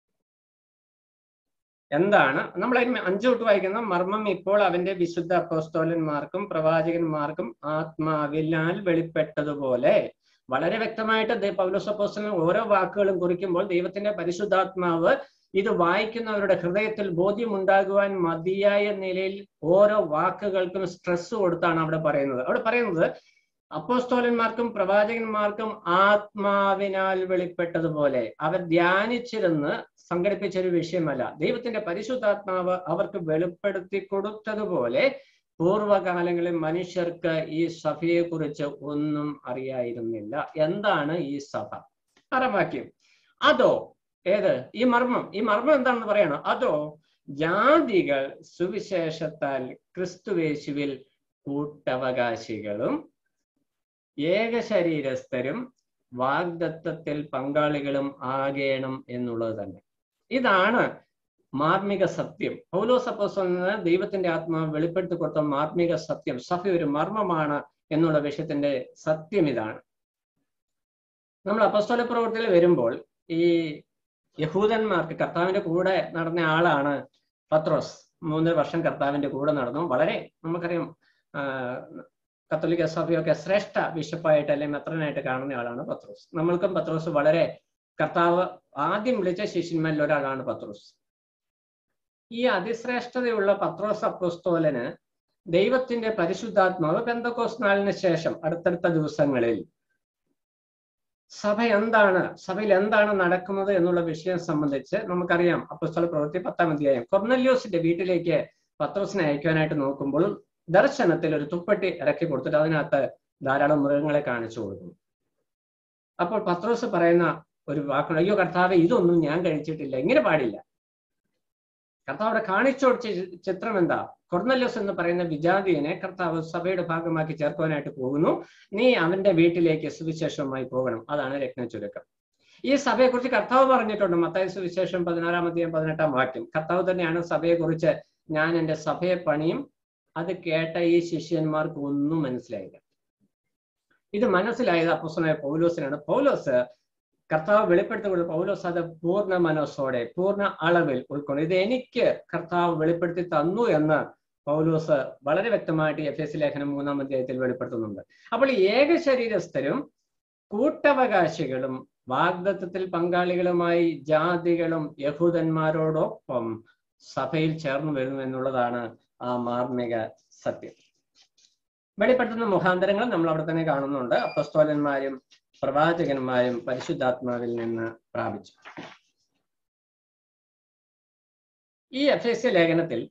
എന്താണ് നമ്മൾ അതിന് 5 തൊട്ട് വായിക്കുന്ന മർമ്മം ഇപ്പോൾ അവന്റെ വിശുദ്ധ അപ്പോസ്തലന്മാർക്കും പ്രവാചകന്മാർക്കും ആത്മാവിനാൽ വെളിപ്പെട്ടതുപോലെ. വളരെ വ്യക്തമായിട്ട് പൗലോസ് അപ്പോസ്തലൻ ഓരോ വാക്കുകളും കുറിക്കുമ്പോൾ ദൈവത്തിന്റെ പരിശുദ്ധാത്മാവ് ഇത് വായിക്കുന്നവരുടെ ഹൃദയത്തിൽ ബോധ്യമുണ്ടാകുവാൻ മതിയായ നിലയിൽ ഓരോ വാക്കുകൾക്കും സ്ട്രെസ് കൊടുത്താണ് അവിടെ പറയുന്നത്. അപ്പോസ്തലന്മാർക്കും പ്രവാചകന്മാർക്കും ആത്മാവിനാൽ വെളിപ്പെട്ടതുപോലെ. അവർ ധ്യാനിച്ചിരുന്ന് സംഘടിപ്പിച്ചൊരു വിഷയമല്ല, ദൈവത്തിന്റെ പരിശുദ്ധാത്മാവ് അവർക്ക് വെളിപ്പെടുത്തി കൊടുത്തതുപോലെ പൂർവ്വകാലങ്ങളിൽ മനുഷ്യർക്ക് ഈ സഭയെ കുറിച്ച് ഒന്നും അറിയായിരുന്നില്ല. എന്താണ് ഈ സഭ? 6-ാം വാക്യം. അതോ, ഈ മർമ്മം എന്താണെന്ന് പറയണം. അതോ ജാതികൾ സുവിശേഷത്താൽ ക്രിസ്തുവേശുവിൽ കൂട്ടവകാശികളും ഏകശരീരസ്ഥരും വാഗ്ദത്തത്തിൽ പങ്കാളികളും ആകേണം എന്നുള്ളത് തന്നെ. ഇതാണ് മാർമിക സത്യം. പൗലോസ് അപ്പോസ്തലന് ദൈവത്തിന്റെ ആത്മാവ് വെളിപ്പെടുത്തി കൊടുത്ത മാർമിക സത്യം, സഭ ഒരു മർമ്മമാണ് എന്നുള്ള വിഷയത്തിന്റെ സത്യം ഇതാണ്. നമ്മൾ അപ്പോസ്തല പ്രവൃത്തിയിൽ വരുമ്പോൾ ഈ യഹൂദന്മാർക്ക് കർത്താവിന്റെ കൂടെ നടന്ന ആളാണ് പത്രോസ്. 3 വർഷം കർത്താവിന്റെ കൂടെ നടന്നു. വളരെ നമുക്കറിയാം, കത്തോലിക്ക സഭയൊക്കെ ശ്രേഷ്ഠ ബിഷപ്പായിട്ട് അല്ലെങ്കിൽ മെത്രനായിട്ട് കാണുന്ന ആളാണ് പത്രോസ്. നമ്മൾക്കും പത്രോസ് വളരെ, കർത്താവ് ആദ്യം വിളിച്ച ശിഷ്യന്മാരിൽ ഒരാളാണ് പത്രോസ്. ഈ അതിശ്രേഷ്ഠതയുള്ള പത്രോസ് അപ്പോസ്തലന് ദൈവത്തിന്റെ പരിശുദ്ധാത്മാവ് പെന്തക്കോസ്ത് നാളിന് ശേഷം അടുത്തടുത്ത ദിവസങ്ങളിൽ സഭയിൽ എന്താണ് നടക്കുന്നത് എന്നുള്ള വിഷയം സംബന്ധിച്ച് നമുക്കറിയാം. അപ്പോസ്തല പ്രവൃത്തി 10-ാം അധ്യായം കൊർന്നല്യോസിന്റെ വീട്ടിലേക്ക് പത്രോസിനെ അയക്കുവാനായിട്ട് നോക്കുമ്പോൾ ദർശനത്തിൽ ഒരു തുപ്പട്ടി ഇറക്കി കൊടുത്തിട്ട് അതിനകത്ത് ധാരാളം മൃഗങ്ങളെ കാണിച്ചു കൊടുക്കുന്നു. അപ്പോൾ പത്രോസ് പറയുന്ന ഒരു വാക്കുണ്ട്, അയ്യോ കർത്താവെ, ഇതൊന്നും ഞാൻ കഴിച്ചിട്ടില്ല, ഇങ്ങനെ പാടില്ല. കർത്താവ് അവിടെ കാണിച്ചു കൊടുത്ത ചിത്രം എന്താ? കൊർന്നല്യോസ് എന്ന് പറയുന്ന വിജാതിയനെ കർത്താവ് സഭയുടെ ഭാഗമാക്കി ചേർക്കുവാനായിട്ട് പോകുന്നു. നീ അവന്റെ വീട്ടിലേക്ക് സുവിശേഷവുമായി പോകണം. അതാണ് രത്നച്ചുരുക്കം. ഈ സഭയെക്കുറിച്ച് കർത്താവ് പറഞ്ഞിട്ടുണ്ട്. മത്തായി സുവിശേഷം 16-ാം അധ്യായം 18-ാം വാക്യം. കർത്താവ് തന്നെയാണ് സഭയെക്കുറിച്ച്, ഞാൻ എൻ്റെ സഭയെ പണിയും. അത് കേട്ട ഈ ശിഷ്യന്മാർക്ക് ഒന്നും മനസ്സിലായില്ല. ഇത് മനസ്സിലായത് അപ്പോസ്തലനായ പൗലോസിനാണ്. പൗലോസ് കർത്താവ് വെളിപ്പെടുത്തി പൗലോസ് അത് പൂർണ്ണ മനസ്സോടെ പൂർണ്ണ അളവിൽ ഉൾക്കൊണ്ട് ഇത് എനിക്ക് കർത്താവ് വെളിപ്പെടുത്തി തന്നു എന്ന് പൗലോസ് വളരെ വ്യക്തമായിട്ട് എഫേസ്യ ലേഖനം 3-ാം അധ്യായത്തിൽ വെളിപ്പെടുത്തുന്നുണ്ട്. അപ്പോൾ ഏക ശരീരസ്ഥരും കൂട്ടവകാശികളും വാഗ്ദത്തത്തിൽ പങ്കാളികളുമായി ജാതികളും യഹൂദന്മാരോടൊപ്പം സഭയിൽ ചേർന്ന് വരുന്നു എന്നുള്ളതാണ് ആ മാർമിക സത്യം. വെളിപ്പെടുത്തുന്ന മുഖാന്തരങ്ങൾ നമ്മൾ അവിടെ തന്നെ കാണുന്നുണ്ട്. അപ്പസ്തോലന്മാരും പ്രവാചകന്മാരും പരിശുദ്ധാത്മാവിൽ നിന്ന് പ്രാപിച്ചു. ഈ എഫേസ്യ ലേഖനത്തിൽ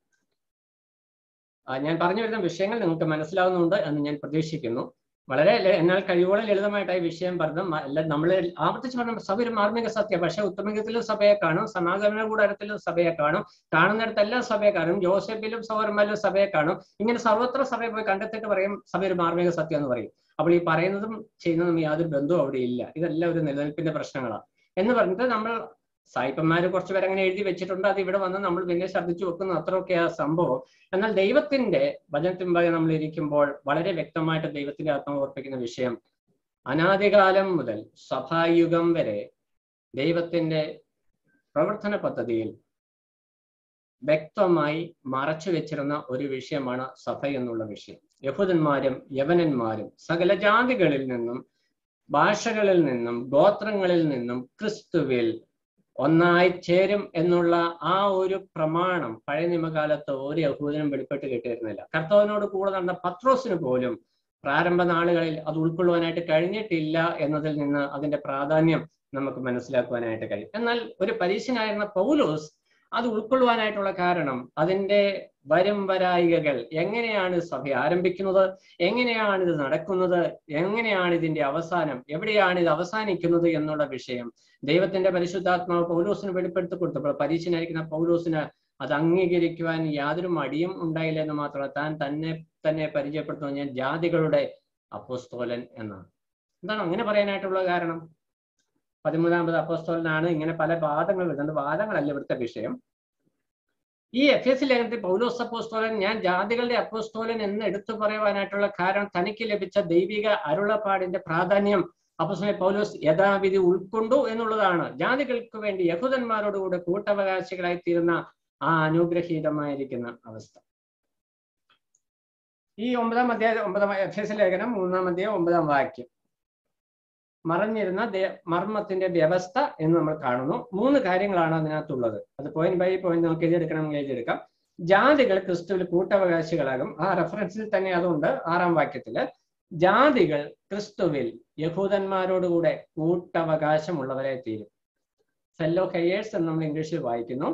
ഞാൻ പറഞ്ഞു വരുന്ന വിഷയങ്ങൾ നിങ്ങൾക്ക് മനസ്സിലാവുന്നുണ്ട് എന്ന് ഞാൻ പ്രതീക്ഷിക്കുന്നു. വളരെ എന്നാൽ കഴിവോളം ലളിതമായിട്ടായി വിഷയം പറഞ്ഞു. നമ്മൾ ആവർത്തിച്ച് പറഞ്ഞ സഭ ഒരു മാർമിക സത്യം. പക്ഷെ ഉത്തമഗത്തിലും സഭയെ കാണും, സമാഗമന കൂടാരത്തിലും സഭയെ കാണും, കാണുന്നിടത്തെല്ലാം സഭയെ കാണും, ജോസഫിലും സഹോദരന്മാരിലും സഭയെ കാണും. ഇങ്ങനെ സർവത്ര സഭയെ പോയി കണ്ടെത്തിയിട്ട് പറയും സഭ ഒരു മാർമിക സത്യം എന്ന് പറയും. അപ്പോൾ ഈ പറയുന്നതും ചെയ്യുന്നതും യാതൊരു ബന്ധവും അവിടെ ഇല്ല. ഇതെല്ലാം ഒരു നിലനിൽപ്പിന്റെ പ്രശ്നങ്ങളാണ് എന്ന് പറഞ്ഞിട്ട് നമ്മൾ സായിപ്പന്മാര് കുറച്ചുപേർ അങ്ങനെ എഴുതി വെച്ചിട്ടുണ്ട്. അത് ഇവിടെ വന്ന് നമ്മൾ പിന്നെ ശ്രദ്ധിച്ചു വെക്കുന്നു, അത്രയൊക്കെ ആ സംഭവം. എന്നാൽ ദൈവത്തിന്റെ വചനത്തിൻപാകെ നമ്മൾ ഇരിക്കുമ്പോൾ വളരെ വ്യക്തമായിട്ട് ദൈവത്തിന്റെ ആത്മാവ് ഓർപ്പിക്കുന്ന വിഷയം, അനാദികാലം മുതൽ സഭായുഗം വരെ ദൈവത്തിന്റെ പ്രവർത്തന പദ്ധതിയിൽ വ്യക്തമായി മറച്ചു വെച്ചിരുന്ന ഒരു വിഷയമാണ് സഭ എന്നുള്ള വിഷയം. യഹൂദന്മാരും യവനന്മാരും സകല ജാതികളിൽ നിന്നും ഭാഷകളിൽ നിന്നും ഗോത്രങ്ങളിൽ നിന്നും ക്രിസ്തുവിൽ ഒന്നായി ചേരും എന്നുള്ള ആ ഒരു പ്രമാണം പഴയ നിയമകാലത്ത് ഒരു യഹൂദനും വെളിപ്പെട്ട് കിട്ടിയിരുന്നില്ല. കർത്താവിനോട് കൂടെ നടന്ന പത്രോസിന് പോലും പ്രാരംഭ നാളുകളിൽ അത് ഉൾക്കൊള്ളുവാനായിട്ട് കഴിഞ്ഞിട്ടില്ല എന്നതിൽ നിന്ന് അതിന്റെ പ്രാധാന്യം നമുക്ക് മനസ്സിലാക്കുവാനായിട്ട് കഴിയും. എന്നാൽ ഒരു പരീശനായിരുന്ന പൗലോസ് അത് ഉൾക്കൊള്ളുവാനായിട്ടുള്ള കാരണം അതിന്റെ വരും വരായികകൾ, എങ്ങനെയാണ് സഭ ആരംഭിക്കുന്നത്, എങ്ങനെയാണ് ഇത് നടക്കുന്നത്, എങ്ങനെയാണ് ഇതിന്റെ അവസാനം, എവിടെയാണ് ഇത് അവസാനിക്കുന്നത് എന്നുള്ള വിഷയം ദൈവത്തിന്റെ പരിശുദ്ധാത്മാവ് പൗലോസിന് വെളിപ്പെടുത്തി കൊടുത്തപ്പോൾ പരീക്ഷനായിരിക്കുന്ന പൗലോസിന് അത് അംഗീകരിക്കുവാൻ യാതൊരു മടിയും ഉണ്ടായില്ല എന്ന് മാത്രമല്ല, താൻ തന്നെ പരിചയപ്പെടുത്തുന്നത് ഞാൻ ജാതികളുടെ അപ്പോസ്തോലൻ എന്നാണ്. എന്താണ് അങ്ങനെ പറയാനായിട്ടുള്ള കാരണം? 13ാമത് അപ്പോസ്തോലനാണ്. ഇങ്ങനെ പല വാദങ്ങൾ വരുന്നുണ്ട്. വാദങ്ങളല്ല ഇവിടുത്തെ വിഷയം. ഈ എഫേസ്യ ലേഖനത്തിൽ പൗലോസ് അപ്പോസ്തോലൻ ഞാൻ ജാതികളുടെ അപ്പോസ്തോലൻ എന്ന് എടുത്തു പറയുവാനായിട്ടുള്ള കാരണം തനിക്ക് ലഭിച്ച ദൈവിക അരുളപ്പാടിന്റെ പ്രാധാന്യം അപ്പോസ്തലൻ പൗലോസ് യഥാവിധി ഉൾക്കൊണ്ടു എന്നുള്ളതാണ്. ജാതികൾക്ക് വേണ്ടി യഹൂദന്മാരോടുകൂടെ കൂട്ടവകാശികളായി തീരുന്ന ആ അനുഗ്രഹീതമായിരിക്കുന്ന അവസ്ഥ. ഈ 9-ാം അധ്യായം എഫേസ്യ ലേഖനം 3-ാം അധ്യായം 9-ാം വാക്യം മറഞ്ഞിരുന്ന മർമ്മത്തിന്റെ വ്യവസ്ഥ എന്ന് നമ്മൾ കാണുന്നു. 3 കാര്യങ്ങളാണ് അതിനകത്തുള്ളത്. അത് പോയിന്റ് ബൈ പോയിന്റ് നമുക്ക് എഴുതിയെടുക്കണമെങ്കിൽ എഴുതിയെടുക്കാം. ജാതികൾ ക്രിസ്തുവിൽ കൂട്ടവകാശികളാകും. ആ റെഫറൻസിൽ തന്നെ അതുണ്ട്. 6-ാം വാക്യത്തില് ജാതികൾ ക്രിസ്തുവിൽ യഹൂദന്മാരോടുകൂടെ കൂട്ടവകാശമുള്ളവരെ തീരും. ഫെല്ലോ ഹെയേഴ്സ് എന്ന് നമ്മൾ ഇംഗ്ലീഷിൽ വായിക്കുന്നു.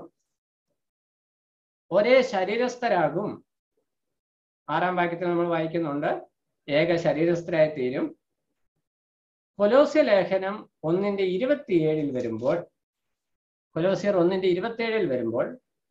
ഒരേ ശരീരസ്ഥരാകും. 6-ാം വാക്യത്തിൽ നമ്മൾ വായിക്കുന്നുണ്ട് ഏക ശരീരസ്ഥരായി തീരും. കൊലോസ്യ ലേഖനം 1:27 വരുമ്പോൾ, കൊലോസ്യർ 1:27 വരുമ്പോൾ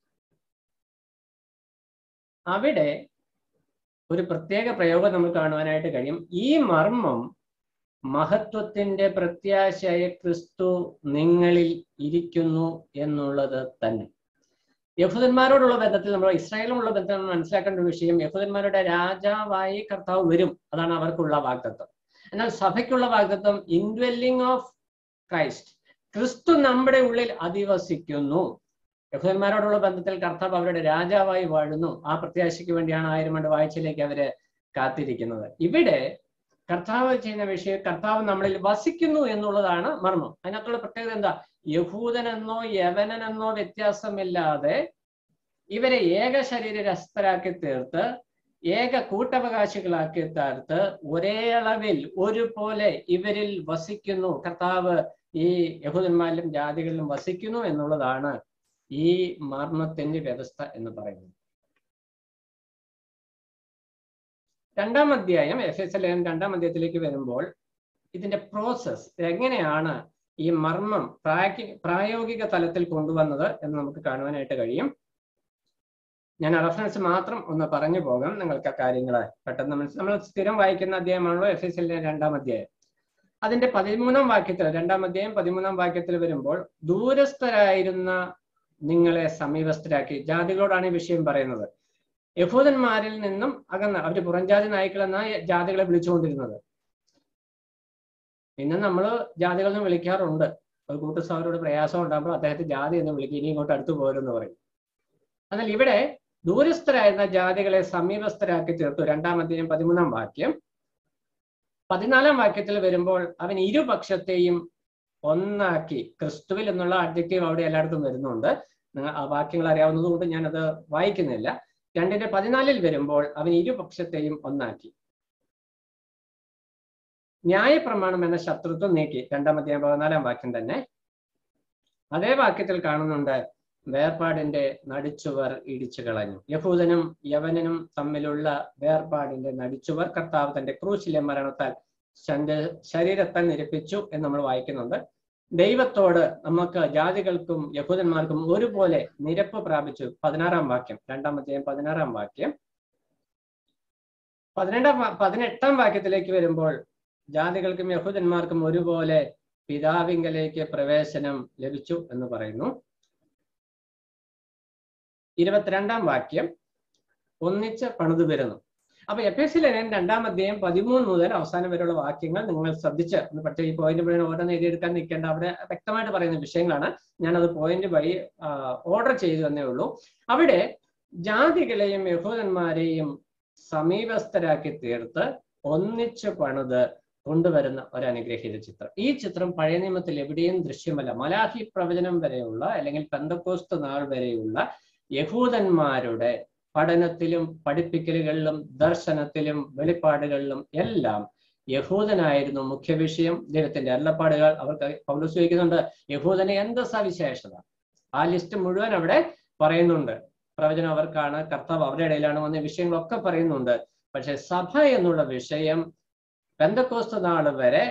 അവിടെ ഒരു പ്രത്യേക പ്രയോഗം നമ്മൾ കാണുവാനായിട്ട് കഴിയും. ഈ മർമ്മം മഹത്വത്തിന്റെ പ്രത്യാശയായ ക്രിസ്തു നിങ്ങളിൽ ഇരിക്കുന്നു എന്നുള്ളത് തന്നെ. യഹൂദന്മാരോടുള്ള ബന്ധത്തിൽ നമ്മൾ ഇസ്രായേലുമുള്ള ബന്ധത്തിൽ നമ്മൾ മനസ്സിലാക്കേണ്ട ഒരു വിഷയം, യഹൂദന്മാരുടെ രാജാവായി കർത്താവ് വരും. അതാണ് അവർക്കുള്ള വാഗ്ദത്തം. എന്നാൽ സഭയ്ക്കുള്ള വാഗ്ദത്തം ഇൻഡ്വെല്ലിംഗ് ഓഫ് ക്രൈസ്റ്റ്, ക്രിസ്തു നമ്മുടെ ഉള്ളിൽ അധിവസിക്കുന്നു. യഹൂദന്മാരോടുള്ള ബന്ധത്തിൽ കർത്താവ് അവരുടെ രാജാവായി വാഴുന്നു. ആ പ്രത്യാശയ്ക്ക് വേണ്ടിയാണ് 1000 ആണ്ട് വാഴ്ചയിലേക്ക് അവര് കാത്തിരിക്കുന്നത്. ഇവിടെ കർത്താവ് ചെയ്യുന്ന വിഷയം, കർത്താവ് നമ്മളിൽ വസിക്കുന്നു എന്നുള്ളതാണ് മർമ്മം. അതിനകത്തുള്ള പ്രത്യേകത എന്താ? യഹൂദനെന്നോ യവനനെന്നോ വ്യത്യാസമില്ലാതെ ഇവരെ ഏക ശരീരസ്ഥരാക്കി തീർത്ത് ഏക കൂട്ടവകാശികളാക്കി തീർത്ത് ഒരേ അളവിൽ ഒരുപോലെ ഇവരിൽ വസിക്കുന്നു. കർത്താവ് ഈ യഹൂദന്മാരിലും ജാതികളിലും വസിക്കുന്നു എന്നുള്ളതാണ് ഈ മർമ്മത്തിന്റെ വ്യവസ്ഥ എന്ന് പറയുന്നത്. 2-ാം അധ്യായം എഫേസ്യ ലേഖനം 2-ാം അധ്യായത്തിലേക്ക് വരുമ്പോൾ ഇതിന്റെ പ്രോസസ് എങ്ങനെയാണ് ഈ മർമ്മം പ്രായോഗിക തലത്തിൽ കൊണ്ടുവന്നത് എന്ന് നമുക്ക് കാണുവാനായിട്ട് കഴിയും. ഞാൻ റെഫറൻസ് മാത്രം ഒന്ന് പറഞ്ഞു പോകാം, നിങ്ങൾക്ക് ആ കാര്യങ്ങളെ പെട്ടെന്ന് നമ്മൾ സ്ഥിരം വായിക്കുന്ന അധ്യായമാണല്ലോ എഫേസ്യ ലേഖനം 2-ാം അധ്യായം. അതിന്റെ 13-ാം വാക്യത്തിൽ, 2-ാം അധ്യായം 13-ാം വാക്യത്തിൽ വരുമ്പോൾ ദൂരസ്ഥരായിരുന്ന നിങ്ങളെ സമീപസ്ഥരാക്കി. ജാതികളോടാണ് ഈ വിഷയം പറയുന്നത്. യഹൂദന്മാരിൽ നിന്നും അകന്ന, അവര് പുറംജാതി നായ്ക്കൾ എന്ന ജാതികളെ വിളിച്ചുകൊണ്ടിരുന്നത്. പിന്നെ നമ്മൾ ജാതികളെന്ന് വിളിക്കാറുണ്ട്. ഒരു കൂട്ടുസഭയോട് പ്രയാസം ഉണ്ടാകുമ്പോൾ അദ്ദേഹത്തെ ജാതി എന്ന് വിളിക്കും, ഇനി ഇങ്ങോട്ട് അടുത്ത് പോരെന്ന് പറയും. എന്നാൽ ഇവിടെ ദൂരസ്ഥരായിരുന്ന ജാതികളെ സമീപസ്ഥരാക്കി തീർത്തു. 2-ാം അധ്യായം 13-ാം വാക്യം. 14-ാം വാക്യത്തിൽ വരുമ്പോൾ അവൻ ഇരുപക്ഷത്തെയും ഒന്നാക്കി. ക്രിസ്തുവിൽ എന്നുള്ള അഡ്ജക്റ്റീവ് അവിടെ എല്ലായിടത്തും വരുന്നുണ്ട്. ആ വാക്യങ്ങൾ അറിയാവുന്നത് കൊണ്ട് ഞാനത് വായിക്കുന്നില്ല. 2:14 വരുമ്പോൾ അവൻ ഇരുപക്ഷത്തെയും ഒന്നാക്കി. ന്യായപ്രമാണം എന്ന ശത്രുത്വം നീക്കി. 2-ാം അധ്യായം 14-ാം വാക്യം തന്നെ. അതേ വാക്യത്തിൽ കാണുന്നുണ്ട് വേർപാടിന്റെ നടിച്ചുവർ ഇടിച്ചു കളഞ്ഞു. യഹൂദനും യവനനും തമ്മിലുള്ള വേർപാടിന്റെ നടിച്ചുവർ കർത്താവ് തന്റെ ക്രൂശിലെ മരണത്താൽ ശരീരത്താൽ നിരപ്പിച്ചു എന്ന് നമ്മൾ വായിക്കുന്നുണ്ട്. ദൈവത്തോട് നമുക്ക് ജാതികൾക്കും യഹൂദന്മാർക്കും ഒരുപോലെ നിരപ്പ് പ്രാപിച്ചു. 16-ാം വാക്യം, 2-ാം അധ്യായം 16-ാം വാക്യം. 18-ാം വാക്യത്തിലേക്ക് വരുമ്പോൾ ജാതികൾക്കും യഹൂദന്മാർക്കും ഒരുപോലെ പിതാവിങ്കലേക്ക് പ്രവേശനം ലഭിച്ചു എന്ന് പറയുന്നു. 22-ാം വാക്യം ഒന്നിച്ച് പണിതു വരുന്നു. അപ്പൊ എഫെസ്യർ 2-ാം അധ്യായം 13 മുതൽ അവസാനം വരെയുള്ള വാക്യങ്ങൾ നിങ്ങൾ ശ്രദ്ധിച്ച് പക്ഷേ ഈ പോയിന്റ് മുഴുവൻ ഓരോന്ന് എഴുതിയെടുക്കാൻ നിൽക്കേണ്ട. അവിടെ വ്യക്തമായിട്ട് പറയുന്ന വിഷയങ്ങളാണ്. ഞാനത് പോയിന്റ് വഴി ഓർഡർ ചെയ്തു എന്നേ ഉള്ളൂ. അവിടെ ജാതികളെയും യഹൂദന്മാരെയും സമീപസ്ഥരാക്കി തീർത്ത് ഒന്നിച്ച് പണിത് കൊണ്ടുവരുന്ന ഒരു അനുഗ്രഹീത ചിത്രം. ഈ ചിത്രം പഴയ നിയമത്തിൽ എവിടെയും ദൃശ്യമല്ല. മലാഖി പ്രവചനം വരെയുള്ള അല്ലെങ്കിൽ പെന്തക്കോസ്ത് നാൾ വരെയുള്ള യഹൂദന്മാരുടെ പഠനത്തിലും പഠിപ്പിക്കലുകളിലും ദർശനത്തിലും വെളിപ്പാടുകളിലും എല്ലാം യഹൂദനായിരുന്നു മുഖ്യ വിഷയം. ദൈവത്തിന്റെ അരുളപ്പാടുകൾ അവർക്ക് പൗലോസ് ചോദിക്കുന്നുണ്ട്, യഹൂദന് എന്ത് സവിശേഷത? ആ ലിസ്റ്റ് മുഴുവൻ അവിടെ പറയുന്നുണ്ട്. പ്രവചനം അവർക്കാണ്, കർത്താവ് അവരുടെ ഇടയിലാണ് വന്ന വിഷയങ്ങളൊക്കെ പറയുന്നുണ്ട്. പക്ഷെ സഭ എന്നുള്ള വിഷയം പെന്തക്കോസ്ത് നാൾ വരെ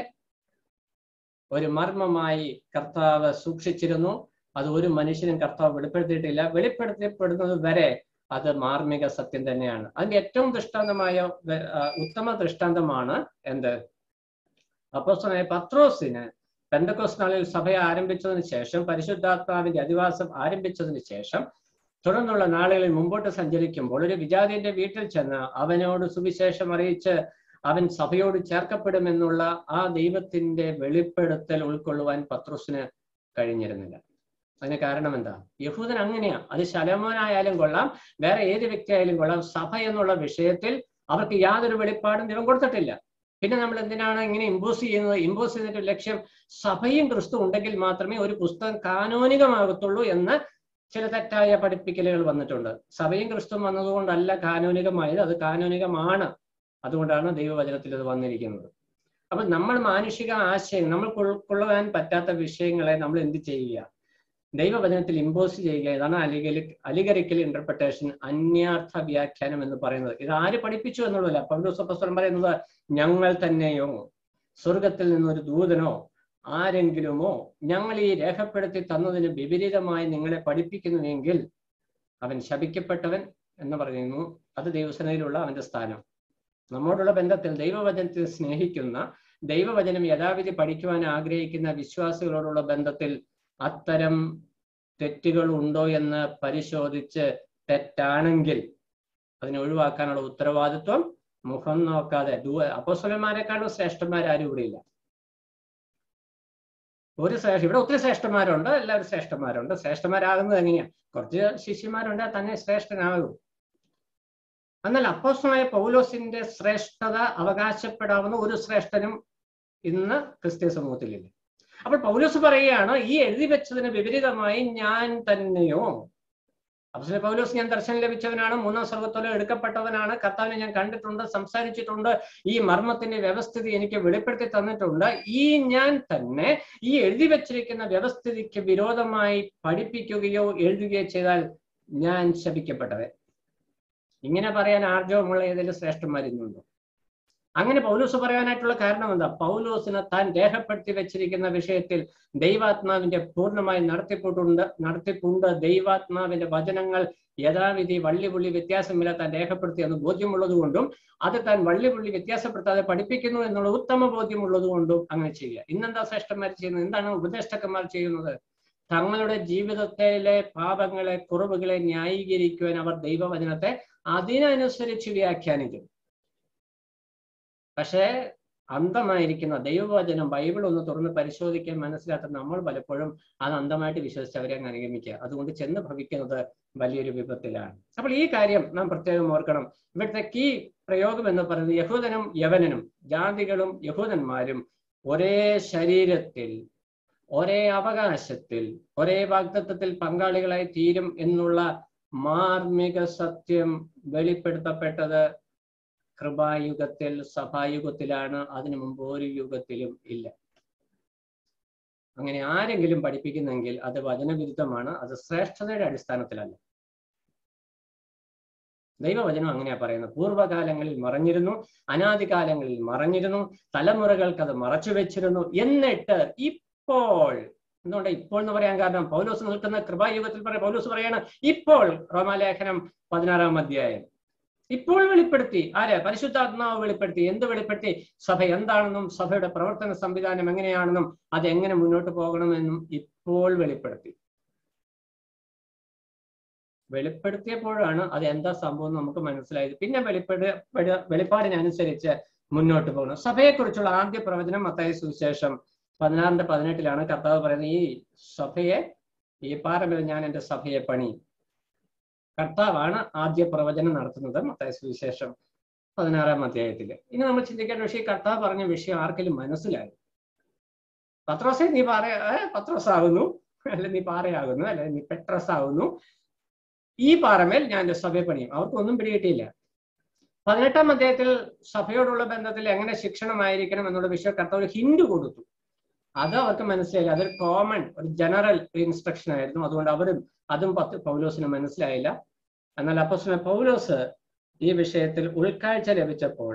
ഒരു മർമ്മമായി കർത്താവ് സൂക്ഷിച്ചിരുന്നു. അത് ഒരു മനുഷ്യനും കർത്താവ് വെളിപ്പെടുത്തിയിട്ടില്ല. വെളിപ്പെടുത്തപ്പെടുന്നത് വരെ അത് മാർമിക സത്യം തന്നെയാണ്. അതിന്റെ ഏറ്റവും ദൃഷ്ടാന്തമായ ഉത്തമ ദൃഷ്ടാന്തമാണ് എന്ത്? അപ്പോസ്തലനായ പത്രോസിന് പെന്തക്കോസ്ത് നാളിൽ സഭ ആരംഭിച്ചതിന് ശേഷം, പരിശുദ്ധാത്മാവിന്റെ അധിവാസം ആരംഭിച്ചതിന് ശേഷം തുടർന്നുള്ള നാളുകളിൽ മുമ്പോട്ട് സഞ്ചരിക്കുമ്പോൾ ഒരു വിജാതിന്റെ വീട്ടിൽ ചെന്ന് അവനോട് സുവിശേഷം അറിയിച്ച് അവൻ സഭയോട് ചേർക്കപ്പെടുമെന്നുള്ള ആ ദൈവത്തിന്റെ വെളിപ്പെടുത്തൽ ഉൾക്കൊള്ളുവാൻ പത്രോസിന് കഴിഞ്ഞിരുന്നില്ല. അതിന് കാരണം എന്താ? യഹൂദൻ അങ്ങനെയാ. അത് ശലോമോനായാലും കൊള്ളാം, വേറെ ഏത് വ്യക്തി ആയാലും കൊള്ളാം, സഭ എന്നുള്ള വിഷയത്തിൽ അവർക്ക് യാതൊരു വെളിപ്പാടും ദൈവം കൊടുത്തിട്ടില്ല. പിന്നെ നമ്മൾ എന്തിനാണ് ഇങ്ങനെ ഇമ്പോസ് ചെയ്യുന്നത്? ഇമ്പോസ് ചെയ്തിട്ട് ലക്ഷ്യം സഭയും ക്രിസ്തു ഉണ്ടെങ്കിൽ മാത്രമേ ഒരു പുസ്തകം കാനോനികമാകത്തുള്ളൂ എന്ന് ചില തെറ്റായ പഠിപ്പിക്കലുകൾ വന്നിട്ടുണ്ട്. സഭയും ക്രിസ്തുവും വന്നതുകൊണ്ടല്ല കാനോനികമായത്, അത് കാനോനികമാണ്. അതുകൊണ്ടാണ് ദൈവവചനത്തിൽ ഇത് വന്നിരിക്കുന്നത്. അപ്പൊ നമ്മൾ മാനുഷിക ആശയം, നമ്മൾക്ക് ഉൾക്കൊള്ളാൻ പറ്റാത്ത വിഷയങ്ങളെ നമ്മൾ എന്ത് ചെയ്യുക? ദൈവവചനത്തിൽ ഇമ്പോസ് ചെയ്യുക. ഇതാണ് അലിഗറിക്കൽ ഇന്റർപ്രിട്ടേഷൻ, അന്യാർത്ഥ വ്യാഖ്യാനം എന്ന് പറയുന്നത്. ഇത് ആര് പഠിപ്പിച്ചു എന്നുള്ളതല്ല. പൗലോസ് അപ്പോസ്തലൻ പറയുന്നത്, ഞങ്ങൾ തന്നെയോ സ്വർഗത്തിൽ നിന്നൊരു ദൂതനോ ആരെങ്കിലുമോ ഞങ്ങൾ ഈ രേഖപ്പെടുത്തി തന്നതിന് വിപരീതമായി നിങ്ങളെ പഠിപ്പിക്കുന്നുവെങ്കിൽ അവൻ ശപിക്കപ്പെട്ടവൻ എന്ന് പറയുന്നു. അത് ദൈവസേനയിലുള്ള അവന്റെ സ്ഥാനം. നമ്മോടുള്ള ബന്ധത്തിൽ ദൈവവചനത്തെ സ്നേഹിക്കുന്ന, ദൈവവചനം യഥാവിധി പഠിക്കുവാൻ ആഗ്രഹിക്കുന്ന വിശ്വാസികളോടുള്ള ബന്ധത്തിൽ അത്തരം തെറ്റുകൾ ഉണ്ടോ എന്ന് പരിശോധിച്ച് തെറ്റാണെങ്കിൽ അതിനെ ഒഴിവാക്കാനുള്ള ഉത്തരവാദിത്വം മുഖം നോക്കാതെ, അപ്പോസ്തലന്മാരെക്കാളും ശ്രേഷ്ഠന്മാരാരും ഇവിടെ ഇല്ല. ഇവിടെ ഒത്തിരി ശ്രേഷ്ഠന്മാരുണ്ട്, എല്ലാവരും ശ്രേഷ്ഠന്മാരുണ്ട്. ശ്രേഷ്ഠന്മാരാകുന്നത് എങ്ങനെയാണ്? കുറച്ച് ശിഷ്യന്മാരുണ്ട്, തന്നെ ശ്രേഷ്ഠനാകും. എന്നാൽ അപ്പോസ്തലനായ പൗലോസിന്റെ ശ്രേഷ്ഠത അവകാശപ്പെടാവുന്ന ഒരു ശ്രേഷ്ഠനും ഇന്ന് ക്രിസ്തീയ സമൂഹത്തിലില്ല. അപ്പോൾ പൗലോസ് പറയുകയാണ്, ഈ എഴുതി വെച്ചതിന് വിപരീതമായി ഞാൻ തന്നെയോ. അപ്പോസ്തലൻ പൗലോസ്, ഞാൻ ദർശനം ലഭിച്ചവനാണ്, 3-ാം സ്വർഗ്ഗത്തോളം എടുക്കപ്പെട്ടവനാണ്, കർത്താവിനെ ഞാൻ കണ്ടിട്ടുണ്ട്, സംസാരിച്ചിട്ടുണ്ട്, ഈ മർമ്മത്തിന്റെ വ്യവസ്ഥിതി എനിക്ക് വെളിപ്പെടുത്തി തന്നിട്ടുണ്ട്. ഈ ഞാൻ തന്നെ ഈ എഴുതി വെച്ചിരിക്കുന്ന വ്യവസ്ഥിതിക്ക് വിരോധമായി പഠിപ്പിക്കുകയോ എഴുതുകയോ ചെയ്താൽ ഞാൻ ശപിക്കപ്പെട്ടവൻ. ഇങ്ങനെ പറയാൻ ആർജവമുള്ള ഏതെങ്കിലും ശ്രേഷ്ഠന്മാരിന്നുണ്ടോ? അങ്ങനെ പൗലോസ് പറയാനായിട്ടുള്ള കാരണം എന്താ? പൗലോസിന് താൻ രേഖപ്പെടുത്തി വെച്ചിരിക്കുന്ന വിഷയത്തിൽ ദൈവാത്മാവിന്റെ പൂർണ്ണമായി നടത്തിപ്പുണ്ട്. ദൈവാത്മാവിന്റെ വചനങ്ങൾ യഥാവിധി വള്ളിപുള്ളി വ്യത്യാസമില്ല താൻ രേഖപ്പെടുത്തി എന്ന് ബോധ്യമുള്ളത് കൊണ്ടും അത് താൻ വള്ളിപുള്ളി വ്യത്യാസപ്പെടുത്താതെ പഠിപ്പിക്കുന്നു എന്നുള്ള ഉത്തമ ബോധ്യമുള്ളത് കൊണ്ടും അങ്ങനെ ചെയ്യുക. ഇന്നെന്താ ശ്രേഷ്ഠന്മാർ ചെയ്യുന്നത്? എന്താണ് ഉപദേഷ്ടാക്കന്മാർ ചെയ്യുന്നത്? തങ്ങളുടെ ജീവിതത്തിലെ പാപങ്ങളെ, കുറവുകളെ ന്യായീകരിക്കുവാൻ അവർ ദൈവവചനത്തെ അതിനനുസരിച്ച് വ്യാഖ്യാനിക്കും. പക്ഷേ അന്ധമായിരിക്കുന്ന ദൈവവചനം ബൈബിൾ ഒന്ന് തുറന്ന് പരിശോധിക്കാൻ മനസ്സിലാക്കുന്ന നമ്മൾ പലപ്പോഴും അത് അന്ധമായിട്ട് വിശ്വസിച്ച് അവരെ അങ്ങ് അനുഗമിക്കുക. അതുകൊണ്ട് ചെന്ന് ഭവിക്കുന്നത് വലിയൊരു വിപത്തിലാണ്. അപ്പോൾ ഈ കാര്യം നാം പ്രത്യേകം ഓർക്കണം. ഇവിടുത്തെ കീ പ്രയോഗം എന്ന് പറയുന്നത് യഹൂദനും യവനനും, ജാതികളും യഹൂദന്മാരും ഒരേ ശരീരത്തിൽ, ഒരേ അവകാശത്തിൽ, ഒരേ വാഗ്ദത്തത്തിൽ പങ്കാളികളായി തീരും എന്നുള്ള മാർമിക സത്യം വെളിപ്പെടുത്തപ്പെട്ടത് കൃപായുഗത്തിൽ, സഭായുഗത്തിലാണ്. അതിനു മുമ്പ് ഒരു യുഗത്തിലും ഇല്ല. അങ്ങനെ ആരെങ്കിലും പഠിപ്പിക്കുന്നെങ്കിൽ അത് വചനവിരുദ്ധമാണ്, അത് ശ്രേഷ്ഠതയുടെ അടിസ്ഥാനത്തിലല്ല. ദൈവവചനം അങ്ങനെയാ പറയുന്നത്. പൂർവ്വകാലങ്ങളിൽ മറഞ്ഞിരുന്നു, അനാദികാലങ്ങളിൽ മറഞ്ഞിരുന്നു, തലമുറകൾക്ക് അത് മറച്ചു വെച്ചിരുന്നു. എന്നിട്ട് ഇപ്പോൾ, എന്തുകൊണ്ട് ഇപ്പോൾ എന്ന് പറയാൻ കാരണം, പൗലോസ് നിൽക്കുന്ന കൃപായുഗത്തിൽ പൗലോസ് പറയാണ് ഇപ്പോൾ. റോമാലേഖനം 16-ാം അധ്യായം. ഇപ്പോൾ വെളിപ്പെടുത്തി. ആര്? പരിശുദ്ധാത്മാവ് വെളിപ്പെടുത്തി. എന്ത് വെളിപ്പെടുത്തി? സഭ എന്താണെന്നും സഭയുടെ പ്രവർത്തന സംവിധാനം എങ്ങനെയാണെന്നും അതെങ്ങനെ മുന്നോട്ട് പോകണമെന്നും ഇപ്പോൾ വെളിപ്പെടുത്തി. വെളിപ്പെടുത്തിയപ്പോഴാണ് അത് എന്താ സംഭവം നമുക്ക് മനസ്സിലായത്. പിന്നെ വെളിപ്പാടിനനുസരിച്ച് മുന്നോട്ട് പോകണം. സഭയെക്കുറിച്ചുള്ള ആദ്യ പ്രവചനം മത്തായി സുവിശേഷം 16:18 കർത്താവ് പറയുന്നത്, ഈ സഭയെ, ഈ പാറമേൽ ഞാൻ എൻ്റെ സഭയെ പണി. കർത്താവാണ് ആദ്യ പ്രവചനം നടത്തുന്നത് മത്തായി സുവിശേഷം 16-ാം അധ്യായത്തിൽ. ഇനി നമ്മൾ ചിന്തിക്കേണ്ട വിഷയം, കർത്താവ് പറഞ്ഞ വിഷയം ആർക്കെങ്കിലും മനസ്സിലായി? പത്രോസേ നീ പത്രോസ് ആകുന്നു, അല്ലെ നീ പാറയാകുന്നു, അല്ലെ നീ പെട്രസ് ആകുന്നു, ഈ പാറമേൽ ഞാൻ എൻ്റെ സഭയെ പണിയും. അവർക്കൊന്നും പിടികിട്ടിയില്ല. 18-ാം അധ്യായത്തിൽ സഭയോടുള്ള ബന്ധത്തിൽ എങ്ങനെ ശിക്ഷണമായിരിക്കണം എന്നുള്ള വിഷയം കർത്താവ് ഒരു ഹിന്റ് കൊടുത്തു. അത് അവർക്ക് മനസ്സിലായില്ല. അതൊരു കോമൺ, ഒരു ജനറൽ ഇൻസ്ട്രക്ഷൻ ആയിരുന്നു. അതുകൊണ്ട് അതും പൗലോസിന് മനസ്സിലായില്ല. എന്നാൽ അപ്പോസ്തലൻ പൗലോസ് ഈ വിഷയത്തിൽ ഉൾക്കാഴ്ച ലഭിച്ചപ്പോൾ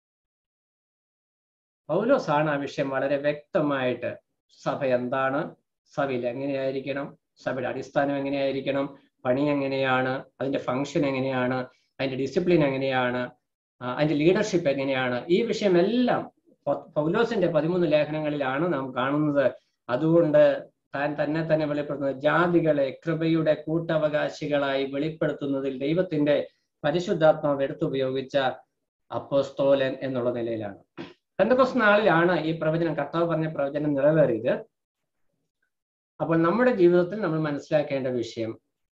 പൗലോസാണ് ആ വിഷയം വളരെ വ്യക്തമായിട്ട്, സഭ എന്താണ്, സഭയിൽ എങ്ങനെയായിരിക്കണം, സഭയുടെ അടിസ്ഥാനം എങ്ങനെയായിരിക്കണം, പണി എങ്ങനെയാണ്, അതിന്റെ ഫങ്ഷൻ എങ്ങനെയാണ്, അതിന്റെ ഡിസിപ്ലിൻ എങ്ങനെയാണ്, അതിന്റെ ലീഡർഷിപ്പ് എങ്ങനെയാണ്, ഈ വിഷയമെല്ലാം പൗലോസിന്റെ 13 ലേഖനങ്ങളിലാണ് നാം കാണുന്നത്. അതുകൊണ്ട് താൻ തന്നെ വെളിപ്പെടുത്തുന്നത് ജാതികളെ കൃപയുടെ കൂട്ടവകാശികളായി വെളിപ്പെടുത്തുന്നതിൽ ദൈവത്തിന്റെ പരിശുദ്ധാത്മാവ് എടുത്തുപയോഗിച്ച അപ്പോസ്തോലൻ എന്നുള്ള നിലയിലാണ്. പെന്തക്കോസ്ത് നാളിലാണ് ഈ പ്രവചനം, കർത്താവ് പറഞ്ഞ പ്രവചനം നിറവേറിയത്. അപ്പോൾ നമ്മുടെ ജീവിതത്തിൽ നമ്മൾ മനസ്സിലാക്കേണ്ട വിഷയം,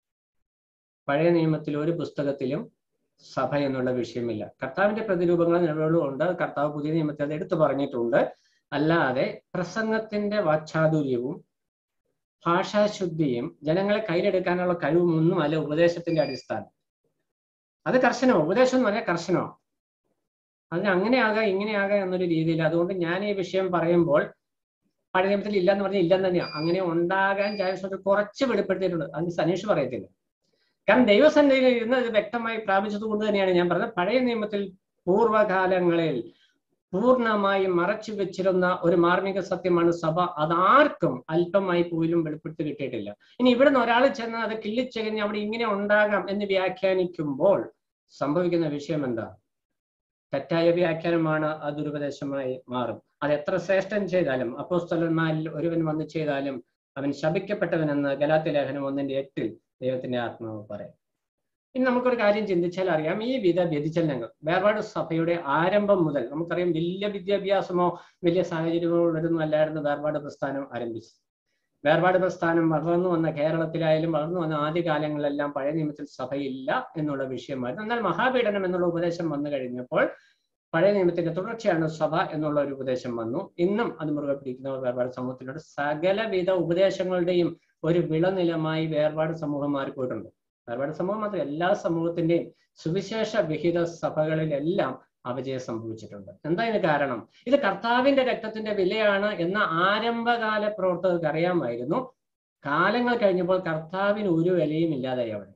പഴയ നിയമത്തിൽ ഒരു പുസ്തകത്തിലും സഭ എന്നുള്ള വിഷയമില്ല. കർത്താവിന്റെ പ്രതിരൂപങ്ങൾ നിലവിലുണ്ട്. കർത്താവ് പുതിയ നിയമത്തിൽ അത് എടുത്തു പറഞ്ഞിട്ടുണ്ട്. അല്ലാതെ പ്രസംഗത്തിന്റെ വാക്ചാതുര്യവും ഭാഷാശുദ്ധിയും ജനങ്ങളെ കയ്യിലെടുക്കാനുള്ള കഴിവും ഒന്നും അല്ല ഉപദേശത്തിന്റെ അടിസ്ഥാനം. അത് കർശനമോ, ഉപദേശം എന്ന് പറഞ്ഞാൽ കർശനമോ, അതിന് അങ്ങനെയാകാം ഇങ്ങനെയാകാം എന്നൊരു രീതിയിൽ. അതുകൊണ്ട് ഞാൻ ഈ വിഷയം പറയുമ്പോൾ പഴയ നിയമത്തിൽ ഇല്ലെന്ന് പറഞ്ഞാൽ ഇല്ലെന്ന് തന്നെയാണ്. അങ്ങനെ ഉണ്ടാകാൻ ചാൻസ് കുറച്ച് വെളിപ്പെടുത്തിയിട്ടുണ്ട്. അതിന് സനീഷ് പറയത്തില്ല. കാരണം ദൈവസന്നിധിയിൽ ഇരുന്ന് ഇത് വ്യക്തമായി പ്രാപിച്ചത് കൊണ്ട് തന്നെയാണ് ഞാൻ പറഞ്ഞത്. പഴയ നിയമത്തിൽ പൂർവ്വകാലങ്ങളിൽ പൂർണ്ണമായും മറച്ചു വെച്ചിരുന്ന ഒരു മാർമിക സത്യമാണ് സഭ. അതാർക്കും അല്പമായി പോലും വെളിപ്പെടുത്തി കിട്ടിയിട്ടില്ല. ഇനി ഇവിടുന്ന് ഒരാൾ ചെന്ന് അത് കിള്ളിച്ചെകഞ്ഞ് അവിടെ ഇങ്ങനെ ഉണ്ടാകാം എന്ന് വ്യാഖ്യാനിക്കുമ്പോൾ സംഭവിക്കുന്ന വിഷയം എന്താ? തെറ്റായ വ്യാഖ്യാനമാണ്. അത് ദുരുപദേശമായി മാറും. അത് എത്ര ശ്രേഷ്ഠൻ ചെയ്താലും, അപ്പോസ്തലന്മാരിൽ ഒരുവൻ വന്ന് ചെയ്താലും അവൻ ശപിക്കപ്പെട്ടവനെന്ന് ഗലാത്യ ലേഖനം 1:8 ദൈവത്തിന്റെ ആത്മാവ് പറയാം. ഇനി നമുക്കൊരു കാര്യം ചിന്തിച്ചാൽ അറിയാം, ഈ വ്യതിചലനങ്ങൾ വേർപാട് സഭയുടെ ആരംഭം മുതൽ നമുക്കറിയാം. വലിയ വിദ്യാഭ്യാസമോ വലിയ സാഹചര്യമോ ഉള്ളതൊന്നും അല്ലായിരുന്നു വേർപാട് പ്രസ്ഥാനം ആരംഭിച്ചത്. വേർപാട് പ്രസ്ഥാനം വളർന്നു വന്ന കേരളത്തിലായാലും വളർന്നു വന്ന ആദ്യകാലങ്ങളിലെല്ലാം പഴയ നിയമത്തിൽ സഭയില്ല എന്നുള്ള വിഷയമായിരുന്നു. എന്നാൽ മഹാപീഡനം എന്നുള്ള ഉപദേശം വന്നു കഴിഞ്ഞപ്പോൾ പഴയ നിയമത്തിന്റെ തുടർച്ചയാണ് സഭ എന്നുള്ള ഒരു ഉപദേശം വന്നു. ഇന്നും അത് മുറുകെ പിടിക്കുന്നവർ വേർപാട് സമൂഹത്തിലുണ്ട്. സകലവിധ ഉപദേശങ്ങളുടെയും ഒരു വിളനിലമായി വേർപാട് സമൂഹം മാറിപ്പോയിട്ടുണ്ട്. വേർപാട് സമൂഹം മാത്രം, എല്ലാ സമൂഹത്തിന്റെയും സുവിശേഷ വിഹിത സഭകളിലെല്ലാം അപജയം സംഭവിച്ചിട്ടുണ്ട്. എന്താ ഇതിന് കാരണം? ഇത് കർത്താവിന്റെ രക്തത്തിന്റെ വിലയാണ് എന്ന ആരംഭകാല പ്രവർത്തകർക്ക് അറിയാമായിരുന്നു. കാലങ്ങൾ കഴിഞ്ഞപ്പോൾ കർത്താവിന് ഒരു വിലയും ഇല്ലാതായി അവിടെ.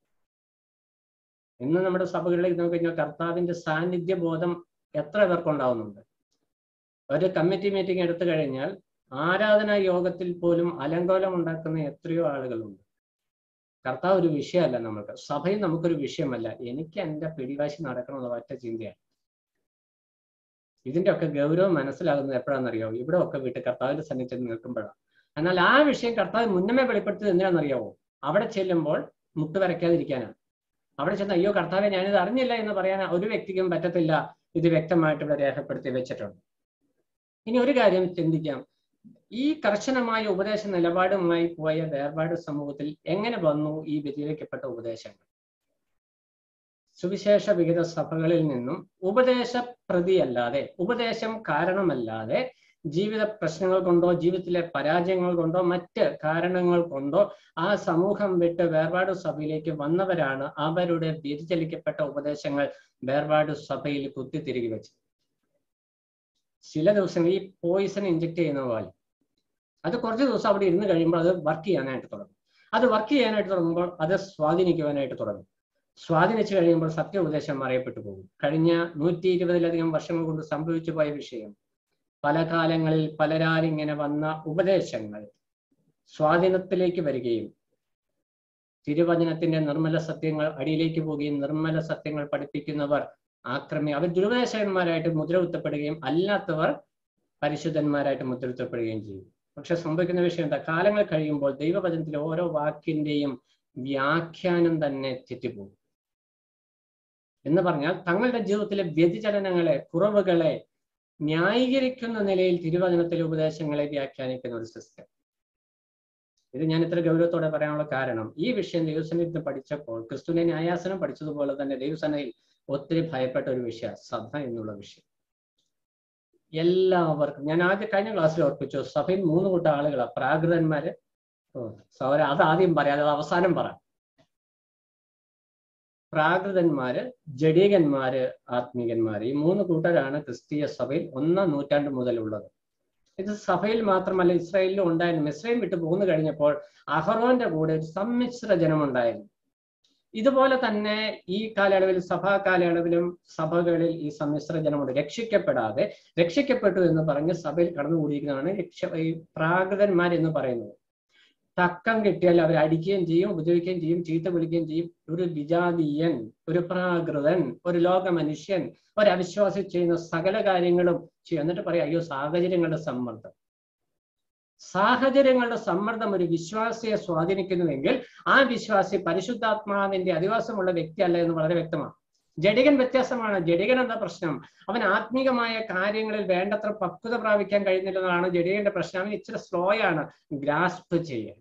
ഇന്ന് നമ്മുടെ സഭകളിലേക്ക് നോക്കിക്കഴിഞ്ഞാൽ കർത്താവിന്റെ സാന്നിധ്യ ബോധം എത്ര പേർക്കുണ്ടാവുന്നുണ്ട്? ഒരു കമ്മിറ്റി മീറ്റിംഗ് എടുത്തു കഴിഞ്ഞാൽ ആരാധനാ യോഗത്തിൽ പോലും അലങ്കോലം ഉണ്ടാക്കുന്ന എത്രയോ ആളുകളുണ്ട്. കർത്താവ് ഒരു വിഷയമല്ല നമ്മൾക്ക്, സഭയിൽ നമുക്കൊരു വിഷയമല്ല. എനിക്ക് എൻ്റെ പിടിവാശി നടക്കണമെന്നുള്ള ഒറ്റ ചിന്തയാണ്. ഇതിന്റെ ഒക്കെ ഗൗരവം മനസ്സിലാകുന്നത് എപ്പോഴാണെന്നറിയാവോ? ഇവിടെ ഒക്കെ വിട്ട് കർത്താവിന്റെ സന്നിധിയിൽ നിൽക്കുമ്പോഴാണ്. എന്നാൽ ആ വിഷയം കർത്താവ് മുന്നമേ വെളിപ്പെടുത്തിയത് എന്തിനാണെന്നറിയാവോ? അവിടെ ചെല്ലുമ്പോൾ മുട്ട് വരയ്ക്കാതിരിക്കാനാണ്. അവിടെ ചെന്ന് അയ്യോ കർത്താവെ ഞാനിത് അറിഞ്ഞില്ല എന്ന് പറയാൻ ഒരു വ്യക്തിക്കും പറ്റത്തില്ല. ഇത് വ്യക്തമായിട്ട് ഇവിടെ രേഖപ്പെടുത്തി വെച്ചിട്ടുണ്ട്. ഇനി ഒരു കാര്യം ചിന്തിക്കാം, ഈ കർശനമായ ഉപദേശ നിലപാടുമായി പോയ വേർപാട് സമൂഹത്തിൽ എങ്ങനെ വന്നു ഈ വ്യതിരിക്കപ്പെട്ട ഉപദേശങ്ങൾ? സുവിശേഷ വിഹിത സഭകളിൽ നിന്നും ഉപദേശപ്രതിയല്ലാതെ, ഉപദേശം കാരണമല്ലാതെ, ജീവിത പ്രശ്നങ്ങൾ കൊണ്ടോ ജീവിതത്തിലെ പരാജയങ്ങൾ കൊണ്ടോ മറ്റ് കാരണങ്ങൾ കൊണ്ടോ ആ സമൂഹം വിട്ട് വേർപാട് സഭയിലേക്ക് വന്നവരാണ് അവരുടെ വ്യതിചലിക്കപ്പെട്ട ഉപദേശങ്ങൾ വേർപാട് സഭയിൽ കുത്തിത്തിരികെ വെച്ചത്. ചില ദിവസങ്ങൾ ഈ പോയിസൺ ഇഞ്ചെക്ട് ചെയ്യുന്ന പോലെ അത് കുറച്ച് ദിവസം അവിടെ ഇരുന്ന് കഴിയുമ്പോൾ അത് വർക്ക് ചെയ്യാനായിട്ട് തുടങ്ങും. അത് വർക്ക് ചെയ്യാനായിട്ട് തുടങ്ങുമ്പോൾ അത് സ്വാധീനിക്കുവാനായിട്ട് തുടങ്ങും. സ്വാധീനിച്ചു കഴിയുമ്പോൾ സത്യോപദേശം അറിയപ്പെട്ടു പോകും. കഴിഞ്ഞ 120-ലധികം വർഷങ്ങൾ കൊണ്ട് സംഭവിച്ചു പോയ വിഷയം, പല കാലങ്ങളിൽ പലരാരിങ്ങനെ വന്ന ഉപദേശങ്ങൾ സ്വാധീനത്തിലേക്ക് വരികയും തിരുവചനത്തിന്റെ നിർമ്മല സത്യങ്ങൾ അടിയിലേക്ക് പോവുകയും നിർമ്മല സത്യങ്ങൾ പഠിപ്പിക്കുന്നവർ അവർ ദുരുപദേശകന്മാരായിട്ട് മുദ്രകുത്തപ്പെടുകയും അല്ലാത്തവർ പരിശുദ്ധന്മാരായിട്ട് മുദ്രകുത്തപ്പെടുകയും ചെയ്യും. പക്ഷെ സംഭവിക്കുന്ന വിഷയം എന്താ? കാലങ്ങൾ കഴിയുമ്പോൾ ദൈവവചനത്തിലെ ഓരോ വാക്കിന്റെയും വ്യാഖ്യാനം തന്നെ തെറ്റിപ്പോകും. എന്ന് പറഞ്ഞാൽ തങ്ങളുടെ ജീവിതത്തിലെ വ്യതിചലനങ്ങളെ, കുറവുകളെ ന്യായീകരിക്കുന്ന നിലയിൽ തിരുവചനത്തിലെ ഉപദേശങ്ങളെ വ്യാഖ്യാനിക്കുന്ന ഒരു സിസ്റ്റം. ഇത് ഞാൻ ഇത്ര ഗൗരവത്തോടെ പറയാനുള്ള കാരണം, ഈ വിഷയം ദൈവസന്നിധിയിൽ പഠിച്ചപ്പോൾ ക്രിസ്തുവിന്റെ ന്യായാസനം പഠിച്ചതുപോലെ തന്നെ ദൈവസന്നിധിയിൽ ഒത്തിരി ഭയപ്പെട്ട ഒരു വിഷയം സഭ എന്നുള്ള വിഷയം. എല്ലാവർക്കും ഞാൻ കഴിഞ്ഞ ക്ലാസ്സിൽ ഓർപ്പിച്ചു, സഭയിൽ 3 കൂട്ടം ആളുകളാണ്. പ്രാകൃതന്മാര്, അത് ആദ്യം പറയാം, അത് അവസാനം പറയാം. പ്രാകൃതന്മാര്, ജഡികന്മാര്, ആത്മീകന്മാര്, ഈ 3 കൂട്ടരാണ് ക്രിസ്തീയ സഭയിൽ 1-ാം നൂറ്റാണ്ട് മുതലുള്ളത്. ഇത് സഭയിൽ മാത്രമല്ല, ഇസ്രായേലിലും ഉണ്ടായിരുന്നു. ഇസ്രായേൽ വിട്ടു പോന്നു കഴിഞ്ഞപ്പോൾ അഹറോന്റെ കൂടെ ഒരു സമ്മിശ്ര ജനമുണ്ടായിരുന്നു. ഇതുപോലെ തന്നെ ഈ കാലയളവിൽ, സഭാ കാലയളവിലും സഭകളിൽ ഈ സമ്മിശ്ര ജനമുണ്ട്. രക്ഷിക്കപ്പെട്ടു എന്ന് പറഞ്ഞ് സഭയിൽ കടന്നുകൂടിയിരിക്കുന്നതാണ് ഈ പ്രാകൃതന്മാരെന്ന് പറയുന്നത്. തക്കം കിട്ടിയാൽ അവർ അടിക്കുകയും ചെയ്യും, ഉപദ്രവിക്കുകയും ചെയ്യും, ചീത്ത വിളിക്കുകയും ചെയ്യും. ഒരു വിജാതീയൻ, ഒരു പ്രാകൃതൻ, ഒരു ലോക മനുഷ്യൻ, ഒരു അവിശ്വാസി ചെയ്യുന്ന സകല കാര്യങ്ങളും ചെയ്യും. എന്നിട്ട് പറയാം, അയ്യോ സാഹചര്യങ്ങളുടെ സമ്മർദ്ദം ഒരു വിശ്വാസിയെ സ്വാധീനിക്കുന്നുവെങ്കിൽ ആ വിശ്വാസി പരിശുദ്ധാത്മാവിന്റെ അധിവാസമുള്ള വ്യക്തിയല്ല എന്ന് വളരെ വ്യക്തമാണ്. ജഡികൻ വ്യത്യാസമാണ്. ജഡികൻ എന്താ പ്രശ്നം? അവൻ ആത്മീകമായ കാര്യങ്ങളിൽ വേണ്ടത്ര പക്വത പ്രാപിക്കാൻ കഴിയുന്നില്ലെന്നാണ് ജഡികന്റെ പ്രശ്നം. അവൻ ഇച്ചിരി സ്ലോ ആണ് ഗ്രാസ്പ് ചെയ്യാൻ.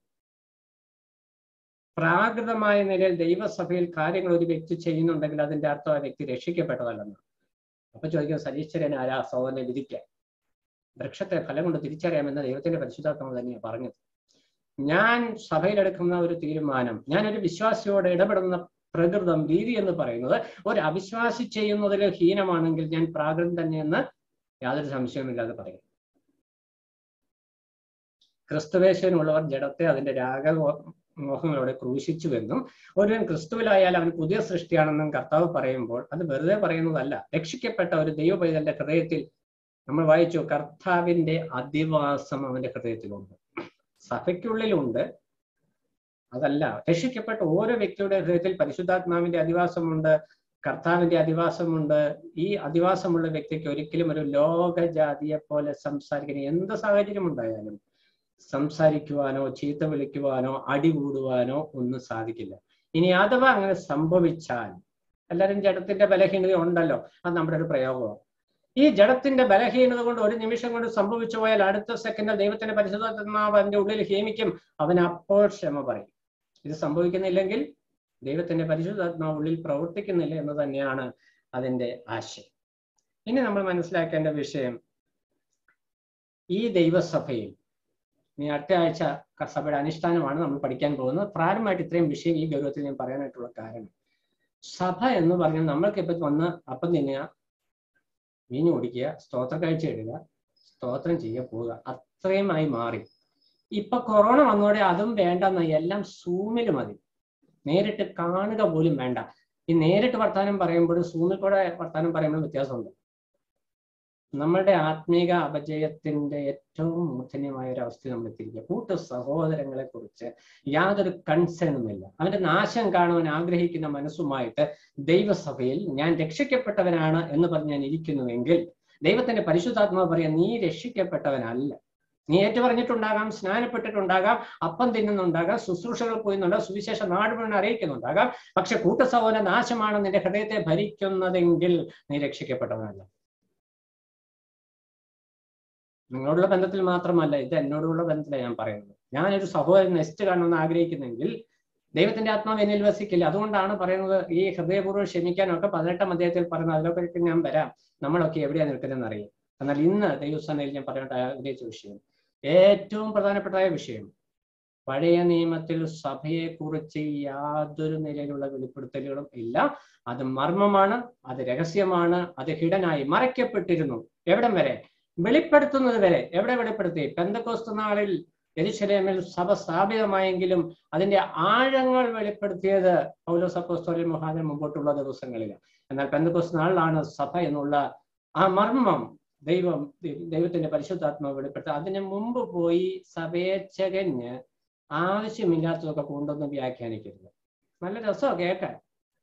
പ്രാകൃതമായ നിലയിൽ ദൈവസഭയിൽ കാര്യങ്ങൾ ഒരു വ്യക്തി ചെയ്യുന്നുണ്ടെങ്കിൽ അതിന്റെ അർത്ഥം ആ വ്യക്തി രക്ഷിക്കപ്പെട്ടതല്ലെന്ന്. അപ്പൊ ചോദിക്കും, സരീശ്വരൻ ആരാ സഹോദരനെ വിധിക്കാൻ? വൃക്ഷത്തെ ഫലം കൊണ്ട് തിരിച്ചറിയാമെന്ന് ദൈവത്തിന്റെ പരിശുദ്ധാത്മാവ് തന്നെയാണ് പറഞ്ഞത്. ഞാൻ സഭയിലെടുക്കുന്ന ഒരു തീരുമാനം, ഞാനൊരു വിശ്വാസിയോട് ഇടപെടുന്ന പ്രകൃതം, രീതി എന്ന് പറയുന്നത് ഒരു അവിശ്വാസി ചെയ്യുന്നതിൽ ഹീനമാണെങ്കിൽ ഞാൻ പ്രാകൃതം തന്നെയെന്ന് യാതൊരു സംശയവുമില്ലാതെ പറയും. ക്രിസ്തുവേശനുള്ളവർ ജഡത്തെ അതിന്റെ രാഗമോഹങ്ങളോടെ ക്രൂശിച്ചുവെന്നും ഒരുവൻ ക്രിസ്തുവിലായാൽ അവൻ പുതിയ സൃഷ്ടിയാണെന്നും കർത്താവ് പറയുമ്പോൾ അത് വെറുതെ പറയുന്നതല്ല. രക്ഷിക്കപ്പെട്ട ഒരു ദൈവ പൈതലിന്റെ ഹൃദയത്തിൽ, നമ്മൾ വായിച്ചു, കർത്താവിന്റെ അധിവാസം അവന്റെ ഹൃദയത്തിലുണ്ട്. സഭയ്ക്കുള്ളിലുണ്ട്, അതല്ല. രക്ഷിക്കപ്പെട്ട ഓരോ വ്യക്തിയുടെ ഹൃദയത്തിൽ പരിശുദ്ധാത്മാവിന്റെ അധിവാസമുണ്ട്, കർത്താവിന്റെ അധിവാസമുണ്ട്. ഈ അധിവാസമുള്ള വ്യക്തിക്ക് ഒരിക്കലും ഒരു ലോകജാതിയെ പോലെ സംസാരിക്കുന്ന എന്ത് സാഹചര്യം ഉണ്ടായാലും സംസാരിക്കുവാനോ ചീത്ത വിളിക്കുവാനോ അടി കൂടുവാനോ ഒന്നും സാധിക്കില്ല. ഇനി അഥവാ അങ്ങനെ സംഭവിച്ചാൽ, എല്ലാവരും ജഡത്തിന്റെ ബലഹീനത ഉണ്ടല്ലോ, അത് നമ്മുടെ ഒരു പ്രയോഗമാണ്. ഈ ജഡത്തിന്റെ ബലഹീനത കൊണ്ട് ഒരു നിമിഷം കൊണ്ട് സംഭവിച്ചു പോയാൽ അടുത്ത സെക്കൻഡ് ദൈവത്തിന്റെ പരിശുദ്ധാത്മാവ് അവന്റെ ഉള്ളിൽ ഹേമിക്കും. അവൻ അപ്പോൾ ക്ഷമ പറയും. ഇത് സംഭവിക്കുന്നില്ലെങ്കിൽ ദൈവത്തിന്റെ പരിശുദ്ധാത്മാവ് ഉള്ളിൽ പ്രവർത്തിക്കുന്നില്ല എന്ന് തന്നെയാണ് അതിന്റെ ആശയം. ഇനി നമ്മൾ മനസ്സിലാക്കേണ്ട വിഷയം, ഈ ദൈവസഭയിൽ, ഇനി അടുത്ത ആഴ്ച സഭയുടെ അനുഷ്ഠാനമാണ് നമ്മൾ പഠിക്കാൻ പോകുന്നത്. പ്രാരംഭമായിട്ട് ഇത്രയും വിഷയം ഈ ഗൗരവത്തിൽ ഞാൻ പറയാനായിട്ടുള്ള കാരണം, സഭ എന്ന് പറഞ്ഞാൽ നമ്മൾക്ക് ഇപ്പൊ വന്ന് അപ്പം തിന്നുക, വീഞ്ഞു കുടിക്കുക, സ്തോത്ര കാഴ്ച ഇടുക, സ്തോത്രം ചെയ്യുക, പോവുക, അത്രയുമായി മാറി. ഇപ്പൊ കൊറോണ വന്നോടെ അതും വേണ്ടെന്ന, എല്ലാം സൂമിൽ മതി. നേരിട്ട് കാണുക പോലും വേണ്ട. ഈ നേരിട്ട് വർത്താനം പറയുമ്പോഴും സൂമിൽ കൂടെ വർത്താനം പറയുമ്പോഴും വ്യത്യാസമുണ്ട്. നമ്മളുടെ ആത്മീക അപജയത്തിന്റെ ഏറ്റവും മൂർധന്യമായ ഒരു അവസ്ഥ നമ്മൾ എത്തിയിരിക്കുക. കൂട്ടു സഹോദരങ്ങളെ കുറിച്ച് യാതൊരു കൺസേണുമില്ല. അവന്റെ നാശം കാണുവാൻ ആഗ്രഹിക്കുന്ന മനസ്സുമായിട്ട് ദൈവസഭയിൽ ഞാൻ രക്ഷിക്കപ്പെട്ടവനാണ് എന്ന് പറഞ്ഞ് ഞാൻ ഇരിക്കുന്നുവെങ്കിൽ ദൈവത്തിന്റെ പരിശുദ്ധാത്മാവ് പറയാം, നീ രക്ഷിക്കപ്പെട്ടവനല്ല. നീ ഏറ്റുപറഞ്ഞിട്ടുണ്ടാകാം, സ്നാനപ്പെട്ടിട്ടുണ്ടാകാം, അപ്പം തിന്നുന്നുണ്ടാകാം, ശുശ്രൂഷകൾ പോയിന്നുണ്ടാകാം, സുവിശേഷ നാട് മുഴുവൻ അറിയിക്കുന്നുണ്ടാകാം. പക്ഷെ കൂട്ടസഹോദര നാശമാണ് നിന്റെ ഹൃദയത്തെ ഭരിക്കുന്നതെങ്കിൽ നീ രക്ഷിക്കപ്പെട്ടവനല്ല. നിങ്ങളോടുള്ള ബന്ധത്തിൽ മാത്രമല്ല, ഇത് എന്നോടുള്ള ബന്ധത്തിലാണ് ഞാൻ പറയുന്നത്. ഞാനൊരു സഹോദരൻ നെസ്റ്റ് കാണണമെന്ന് ആഗ്രഹിക്കുന്നെങ്കിൽ ദൈവത്തിന്റെ ആത്മാവ് എന്നിൽ വസിക്കില്ല. അതുകൊണ്ടാണ് പറയുന്നത് ഈ ഹൃദയപൂർവ്വം ക്ഷമിക്കാനൊക്കെ 18-ാം അധ്യായത്തിൽ പറയുന്നത്. അതിലൊക്കെ ഞാൻ വരാം, നമ്മളൊക്കെ എവിടെയാണ് നിൽക്കുന്നതെന്ന് അറിയാം. എന്നാൽ ഇന്ന് ദൈവസ്ഥാനയിൽ ഞാൻ പറയാൻ ആഗ്രഹിച്ച വിഷയം, ഏറ്റവും പ്രധാനപ്പെട്ട വിഷയം, പഴയ നിയമത്തിൽ സഭയെക്കുറിച്ച് യാതൊരു നിലയിലുള്ള വെളിപ്പെടുത്തലുകളും ഇല്ല. അത് മർമ്മമാണ്, അത് രഹസ്യമാണ്, അത് ഹിഡനായി മറയ്ക്കപ്പെട്ടിരുന്നു. എവിടം വരെ? വെളിപ്പെടുത്തുന്നത് വരെ. എവിടെ വെളിപ്പെടുത്തി? പെന്തക്കോസ്ത് നാളിൽ യെരൂശലേമിൽ സഭ സ്ഥാപിതമായെങ്കിലും അതിന്റെ ആഴങ്ങൾ വെളിപ്പെടുത്തിയത് പൗലോസ് അപ്പോസ്തലൻ മുഖാന്തരം മുമ്പോട്ടുള്ള ദിവസങ്ങളിലാണ്. എന്നാൽ പെന്തക്കോസ്ത് നാളിലാണ് സഭ എന്നുള്ള ആ മർമ്മം ദൈവത്തിന്റെ പരിശുദ്ധാത്മാവ് വെളിപ്പെടുത്തുക. അതിന് മുമ്പ് പോയി സഭയെ ചകഞ്ഞ് ആവശ്യമില്ലാത്തതൊക്കെ കൊണ്ടൊന്നും വ്യാഖ്യാനിക്കരുത്. നല്ല രസമാണ് കേൾക്കാൻ.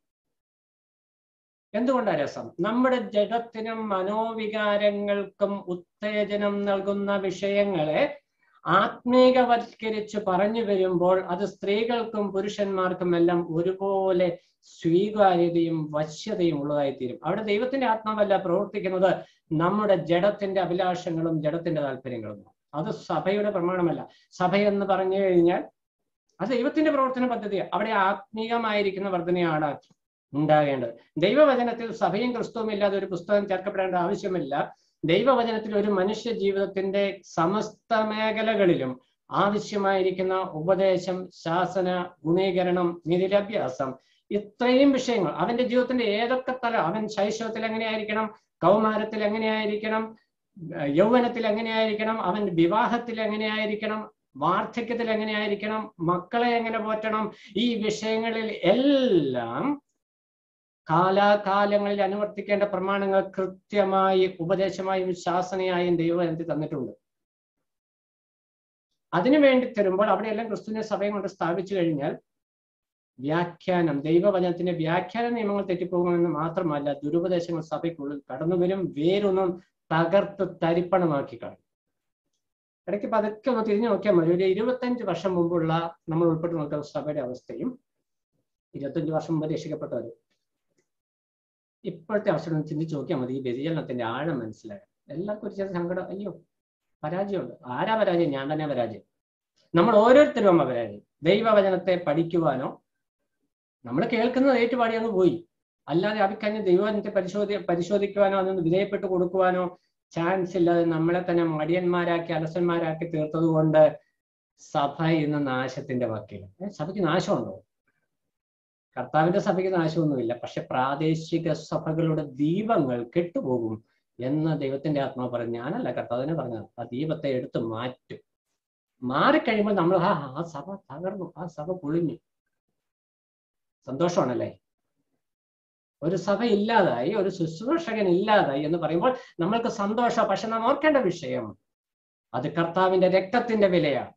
എന്തുകൊണ്ടാ രസം? നമ്മുടെ ജഡത്തിനും മനോവികാരങ്ങൾക്കും ഉത്തേജനം നൽകുന്ന വിഷയങ്ങളെ ആത്മീകവൽക്കരിച്ച് പറഞ്ഞു വരുമ്പോൾ അത് സ്ത്രീകൾക്കും പുരുഷന്മാർക്കും എല്ലാം ഒരുപോലെ സ്വീകാര്യതയും വശ്യതയും ഉള്ളതായിത്തീരും. അവിടെ ദൈവത്തിന്റെ ആത്മാവല്ല പ്രവർത്തിക്കുന്നത്, നമ്മുടെ ജഡത്തിന്റെ അഭിലാഷങ്ങളും ജഡത്തിന്റെ താല്പര്യങ്ങളും. അത് സഭയുടെ പ്രമാണമല്ല. സഭ എന്ന് പറഞ്ഞു കഴിഞ്ഞാൽ അത് ദൈവത്തിന്റെ പ്രവർത്തന പദ്ധതിയാണ്. അവിടെ ആത്മീകമായിരിക്കുന്ന വർധനയാണ് ഉണ്ടാകേണ്ടത്. ദൈവവചനത്തിൽ സഭയും ക്രിസ്തുവും ഇല്ലാതെ ഒരു പുസ്തകം ചേർക്കപ്പെടേണ്ട ആവശ്യമില്ല. ദൈവവചനത്തിൽ ഒരു മനുഷ്യ ജീവിതത്തിന്റെ സമസ്ത മേഖലകളിലും ആവശ്യമായിരിക്കുന്ന ഉപദേശം, ശാസന, ഗുണീകരണം, നിരഭ്യാസം, ഇത്രയും വിഷയങ്ങൾ അവന്റെ ജീവിതത്തിന്റെ ഏതൊക്കെ തലം, അവൻ ശൈശവത്തിൽ എങ്ങനെയായിരിക്കണം, കൗമാരത്തിൽ എങ്ങനെയായിരിക്കണം, യൗവനത്തിൽ എങ്ങനെയായിരിക്കണം, അവൻ വിവാഹത്തിൽ എങ്ങനെയായിരിക്കണം, വാർദ്ധക്യത്തിൽ എങ്ങനെയായിരിക്കണം, മക്കളെ എങ്ങനെ പോറ്റണം, ഈ വിഷയങ്ങളിൽ എല്ലാം കാലാകാലങ്ങളിൽ അനുവർത്തിക്കേണ്ട പ്രമാണങ്ങൾ കൃത്യമായി ഉപദേശമായും ശാസനയായും ദൈവവചനത്തിൽ തന്നിട്ടുണ്ട്. അതിനു വേണ്ടി തരുമ്പോൾ അവിടെയെല്ലാം ക്രിസ്തുവിനെ സഭയും കൊണ്ട് സ്ഥാപിച്ചു കഴിഞ്ഞാൽ വ്യാഖ്യാനം, ദൈവവചനത്തിന്റെ വ്യാഖ്യാന നിയമങ്ങൾ തെറ്റിപ്പോകുമെന്ന് മാത്രമല്ല, ദുരുപദേശങ്ങൾ സഭയ്ക്കുള്ളിൽ കടന്നുവരും, വേരൊന്നും തകർത്ത് തരിപ്പണമാക്കി കാണും. ഇടയ്ക്ക് പതുക്കെ ഒന്ന് തിരിഞ്ഞു നോക്കിയാൽ മതി. ഒരു 25 വർഷം മുമ്പുള്ള നമ്മൾ ഉൾപ്പെട്ട് നോക്കുന്ന സഭയുടെ അവസ്ഥയും 25 വർഷം മുമ്പ് രക്ഷിക്കപ്പെട്ടവർ ഇപ്പോഴത്തെ അവസരം ചിന്തിച്ച് നോക്കിയാൽ മതി. ഈ വ്യതിചലനത്തിന്റെ ആഴം മനസ്സിലാകും. എല്ലാവർക്കും ഒരു ചെറിയ സങ്കടം, അയ്യോ പരാജയമുണ്ട്. ആരാ പരാജയം? ഞാൻ തന്നെ പരാജയം. നമ്മൾ ഓരോരുത്തരും പരാജയം. ദൈവവചനത്തെ പഠിക്കുവാനോ, നമ്മൾ കേൾക്കുന്നത് ഏറ്റുപാടി അങ്ങ് പോയി, അല്ലാതെ അഭിക്കഞ്ഞ് ദൈവവചനത്തെ പരിശോധിക്കുവാനോ അതൊന്ന് വിധേയപ്പെട്ട് കൊടുക്കുവാനോ ചാൻസ് ഇല്ലാതെ നമ്മളെ തന്നെ മടിയന്മാരാക്കി അലസന്മാരാക്കി തീർത്തത് കൊണ്ട് സഭ ഇന്ന് നാശത്തിന്റെ വക്കീല്. സഭയ്ക്ക് നാശമുണ്ടോ? കർത്താവിന്റെ സഭയ്ക്ക് നാശമൊന്നുമില്ല. പക്ഷെ പ്രാദേശിക സഭകളുടെ ദീപങ്ങൾ കെട്ടുപോകും എന്ന് ദൈവത്തിന്റെ ആത്മാവ് പറഞ്ഞു. ഞാനല്ല, കർത്താവിനെ പറഞ്ഞത്. ആ ദീപത്തെ എടുത്ത് മാറ്റും. മാറിക്കഴിയുമ്പോൾ നമ്മൾ ആ സഭ തകർന്നു, ആ സഭ പൊളിഞ്ഞു. സന്തോഷമാണല്ലേ? ഒരു സഭ ഇല്ലാതായി, ഒരു ശുശ്രൂഷകൻ ഇല്ലാതായി എന്ന് പറയുമ്പോൾ നമ്മൾക്ക് സന്തോഷം. പക്ഷെ നാം ഓർക്കേണ്ട വിഷയം, അത് കർത്താവിന്റെ രക്തത്തിന്റെ വിലയാണ്.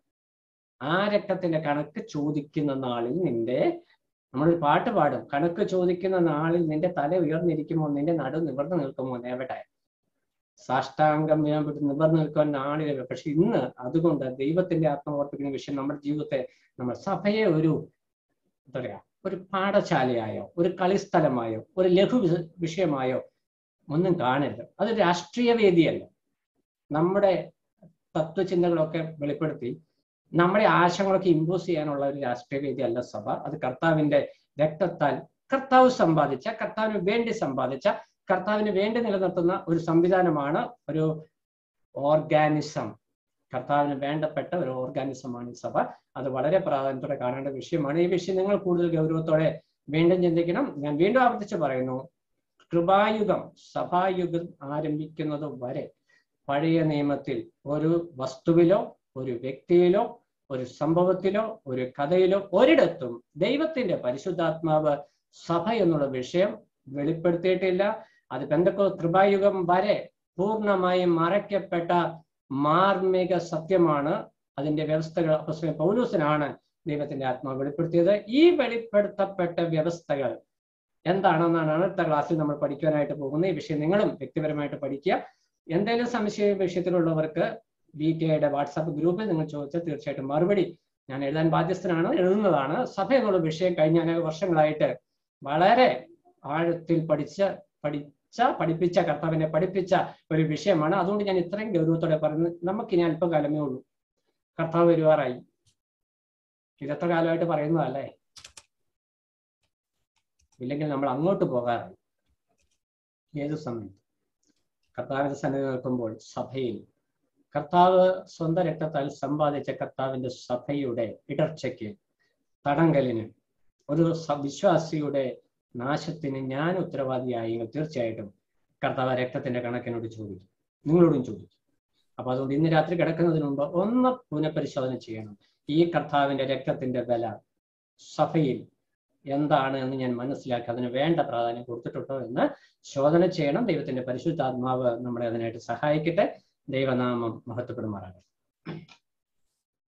ആ രക്തത്തിന്റെ കണക്ക് ചോദിക്കുന്ന നാളിൽ നമ്മളൊരു പാട്ട് പാടും, കണക്ക് ചോദിക്കുന്ന നാളിൽ നിന്റെ തല ഉയർന്നിരിക്കുമോ, നിന്റെ നടു നിവർന്നു നിൽക്കുമോ, എവിടെ സാഷ്ടാംഗം നിവർന്നു നിൽക്കുവാൻ നാളിൽ. പക്ഷെ ഇന്ന് അതുകൊണ്ട് ദൈവത്തിന്റെ ആത്മാവർപ്പിക്കുന്ന വിഷയം നമ്മുടെ ജീവിതത്തെ, നമ്മുടെ സഭയെ ഒരു എന്താ പറയാ, ഒരു പാഠശാലയായോ, ഒരു കളിസ്ഥലമായോ, ഒരു ലഘു വിഷയമായോ ഒന്നും കാണരുത്. അത് രാഷ്ട്രീയ വേദിയല്ല. നമ്മുടെ തത്വചിന്തകളൊക്കെ വെളിപ്പെടുത്തി നമ്മുടെ ആശയങ്ങളൊക്കെ ഇമ്പോസ് ചെയ്യാനുള്ള ഒരു രാഷ്ട്രീയ വേദി അല്ല സഭ. അത് കർത്താവിന്റെ രക്തത്താൽ കർത്താവ് സമ്പാദിച്ച, കർത്താവിന് വേണ്ടി സമ്പാദിച്ച, കർത്താവിന് വേണ്ടി നിലനിർത്തുന്ന ഒരു സംവിധാനമാണ്, ഒരു ഓർഗാനിസം. കർത്താവിന് വേണ്ടപ്പെട്ട ഒരു ഓർഗാനിസമാണ് ഈ സഭ. അത് വളരെ പ്രാധാന്യത്തോടെ കാണേണ്ട വിഷയമാണ്. ഈ വിഷയം നിങ്ങൾ കൂടുതൽ ഗൗരവത്തോടെ വീണ്ടും ചിന്തിക്കണം. ഞാൻ വീണ്ടും ആവർത്തിച്ച് പറയുന്നു, കൃപായുഗം, സഭായുഗം ആരംഭിക്കുന്നത് വരെ പഴയ നിയമത്തിൽ ഒരു വസ്തുവിലോ, ഒരു വ്യക്തിയിലോ, ഒരു സംഭവത്തിലോ, ഒരു കഥയിലോ ഒരിടത്തും ദൈവത്തിന്റെ പരിശുദ്ധാത്മാവ് സഭ എന്നുള്ള വിഷയം വെളിപ്പെടുത്തിയിട്ടില്ല. അത് കൃപായുഗം വരെ പൂർണ്ണമായും മറയ്ക്കപ്പെട്ട മാർമിക സത്യമാണ്. അതിന്റെ വ്യവസ്ഥകൾ അപ്പോസ്തലൻ പൗലോസിനാണ് ദൈവത്തിന്റെ ആത്മാവ് വെളിപ്പെടുത്തിയത്. ഈ വെളിപ്പെടുത്തപ്പെട്ട വ്യവസ്ഥകൾ എന്താണെന്നാണ് അടുത്ത ക്ലാസ്സിൽ നമ്മൾ പഠിക്കാനായിട്ട് പോകുന്നത്. ഈ വിഷയം നിങ്ങളും വ്യക്തിപരമായിട്ട് പഠിക്കുക. എന്തെങ്കിലും സംശയ വിഷയത്തിലുള്ളവർക്ക് BKയുടെ വാട്സാപ്പ് ഗ്രൂപ്പിൽ നിങ്ങൾ ചോദിച്ചാൽ തീർച്ചയായിട്ടും മറുപടി ഞാൻ എഴുതാൻ ബാധ്യസ്ഥനാണ്, എഴുതുന്നതാണ്. സഭ എന്നുള്ള വിഷയം കഴിഞ്ഞ അനേക വർഷങ്ങളായിട്ട് വളരെ ആഴത്തിൽ പഠിപ്പിച്ച കർത്താവിനെ പഠിപ്പിച്ച ഒരു വിഷയമാണ്. അതുകൊണ്ട് ഞാൻ ഇത്രയും ഗൗരവത്തോടെ പറയുന്നത്. നമുക്കിനി അല്പകാലമേ ഉള്ളൂ, കർത്താവ് വരുവാറായി. ഇതെത്ര കാലമായിട്ട് പറയുന്നതല്ലേ? ഇല്ലെങ്കിൽ നമ്മൾ അങ്ങോട്ട് പോകാറായി. ഏത് സമയം കർത്താവിന്റെ സന്നിധി നിൽക്കുമ്പോൾ സഭയിൽ കർത്താവ് സ്വന്തം രക്തത്താൽ സമ്പാദിച്ച കർത്താവിന്റെ സഭയുടെ ഇടർച്ചയ്ക്ക്, തടങ്കലിന്, ഒരു വിശ്വാസിയുടെ നാശത്തിന് ഞാൻ ഉത്തരവാദിയായെങ്കിൽ തീർച്ചയായിട്ടും കർത്താവ് രക്തത്തിന്റെ കണക്കിനോട് ചോദിക്കും, നിങ്ങളോടും ചോദിക്കും. അപ്പൊ അതുകൊണ്ട് ഇന്ന് രാത്രി കിടക്കുന്നതിന് മുമ്പ് ഒന്ന് പുനഃപരിശോധന ചെയ്യണം. ഈ കർത്താവിന്റെ രക്തത്തിന്റെ വില സഭയിൽ എന്താണ് എന്ന് ഞാൻ മനസ്സിലാക്കി അതിന് വേണ്ട പ്രാധാന്യം കൊടുത്തിട്ടുണ്ടോ എന്ന് ശോധന ചെയ്യണം. ദൈവത്തിന്റെ പരിശുദ്ധാത്മാവ് നമ്മളെ അതിനായിട്ട് സഹായിക്കട്ടെ. ദൈവനാമം മഹത്വപ്പെടുമാറാകട്ടെ.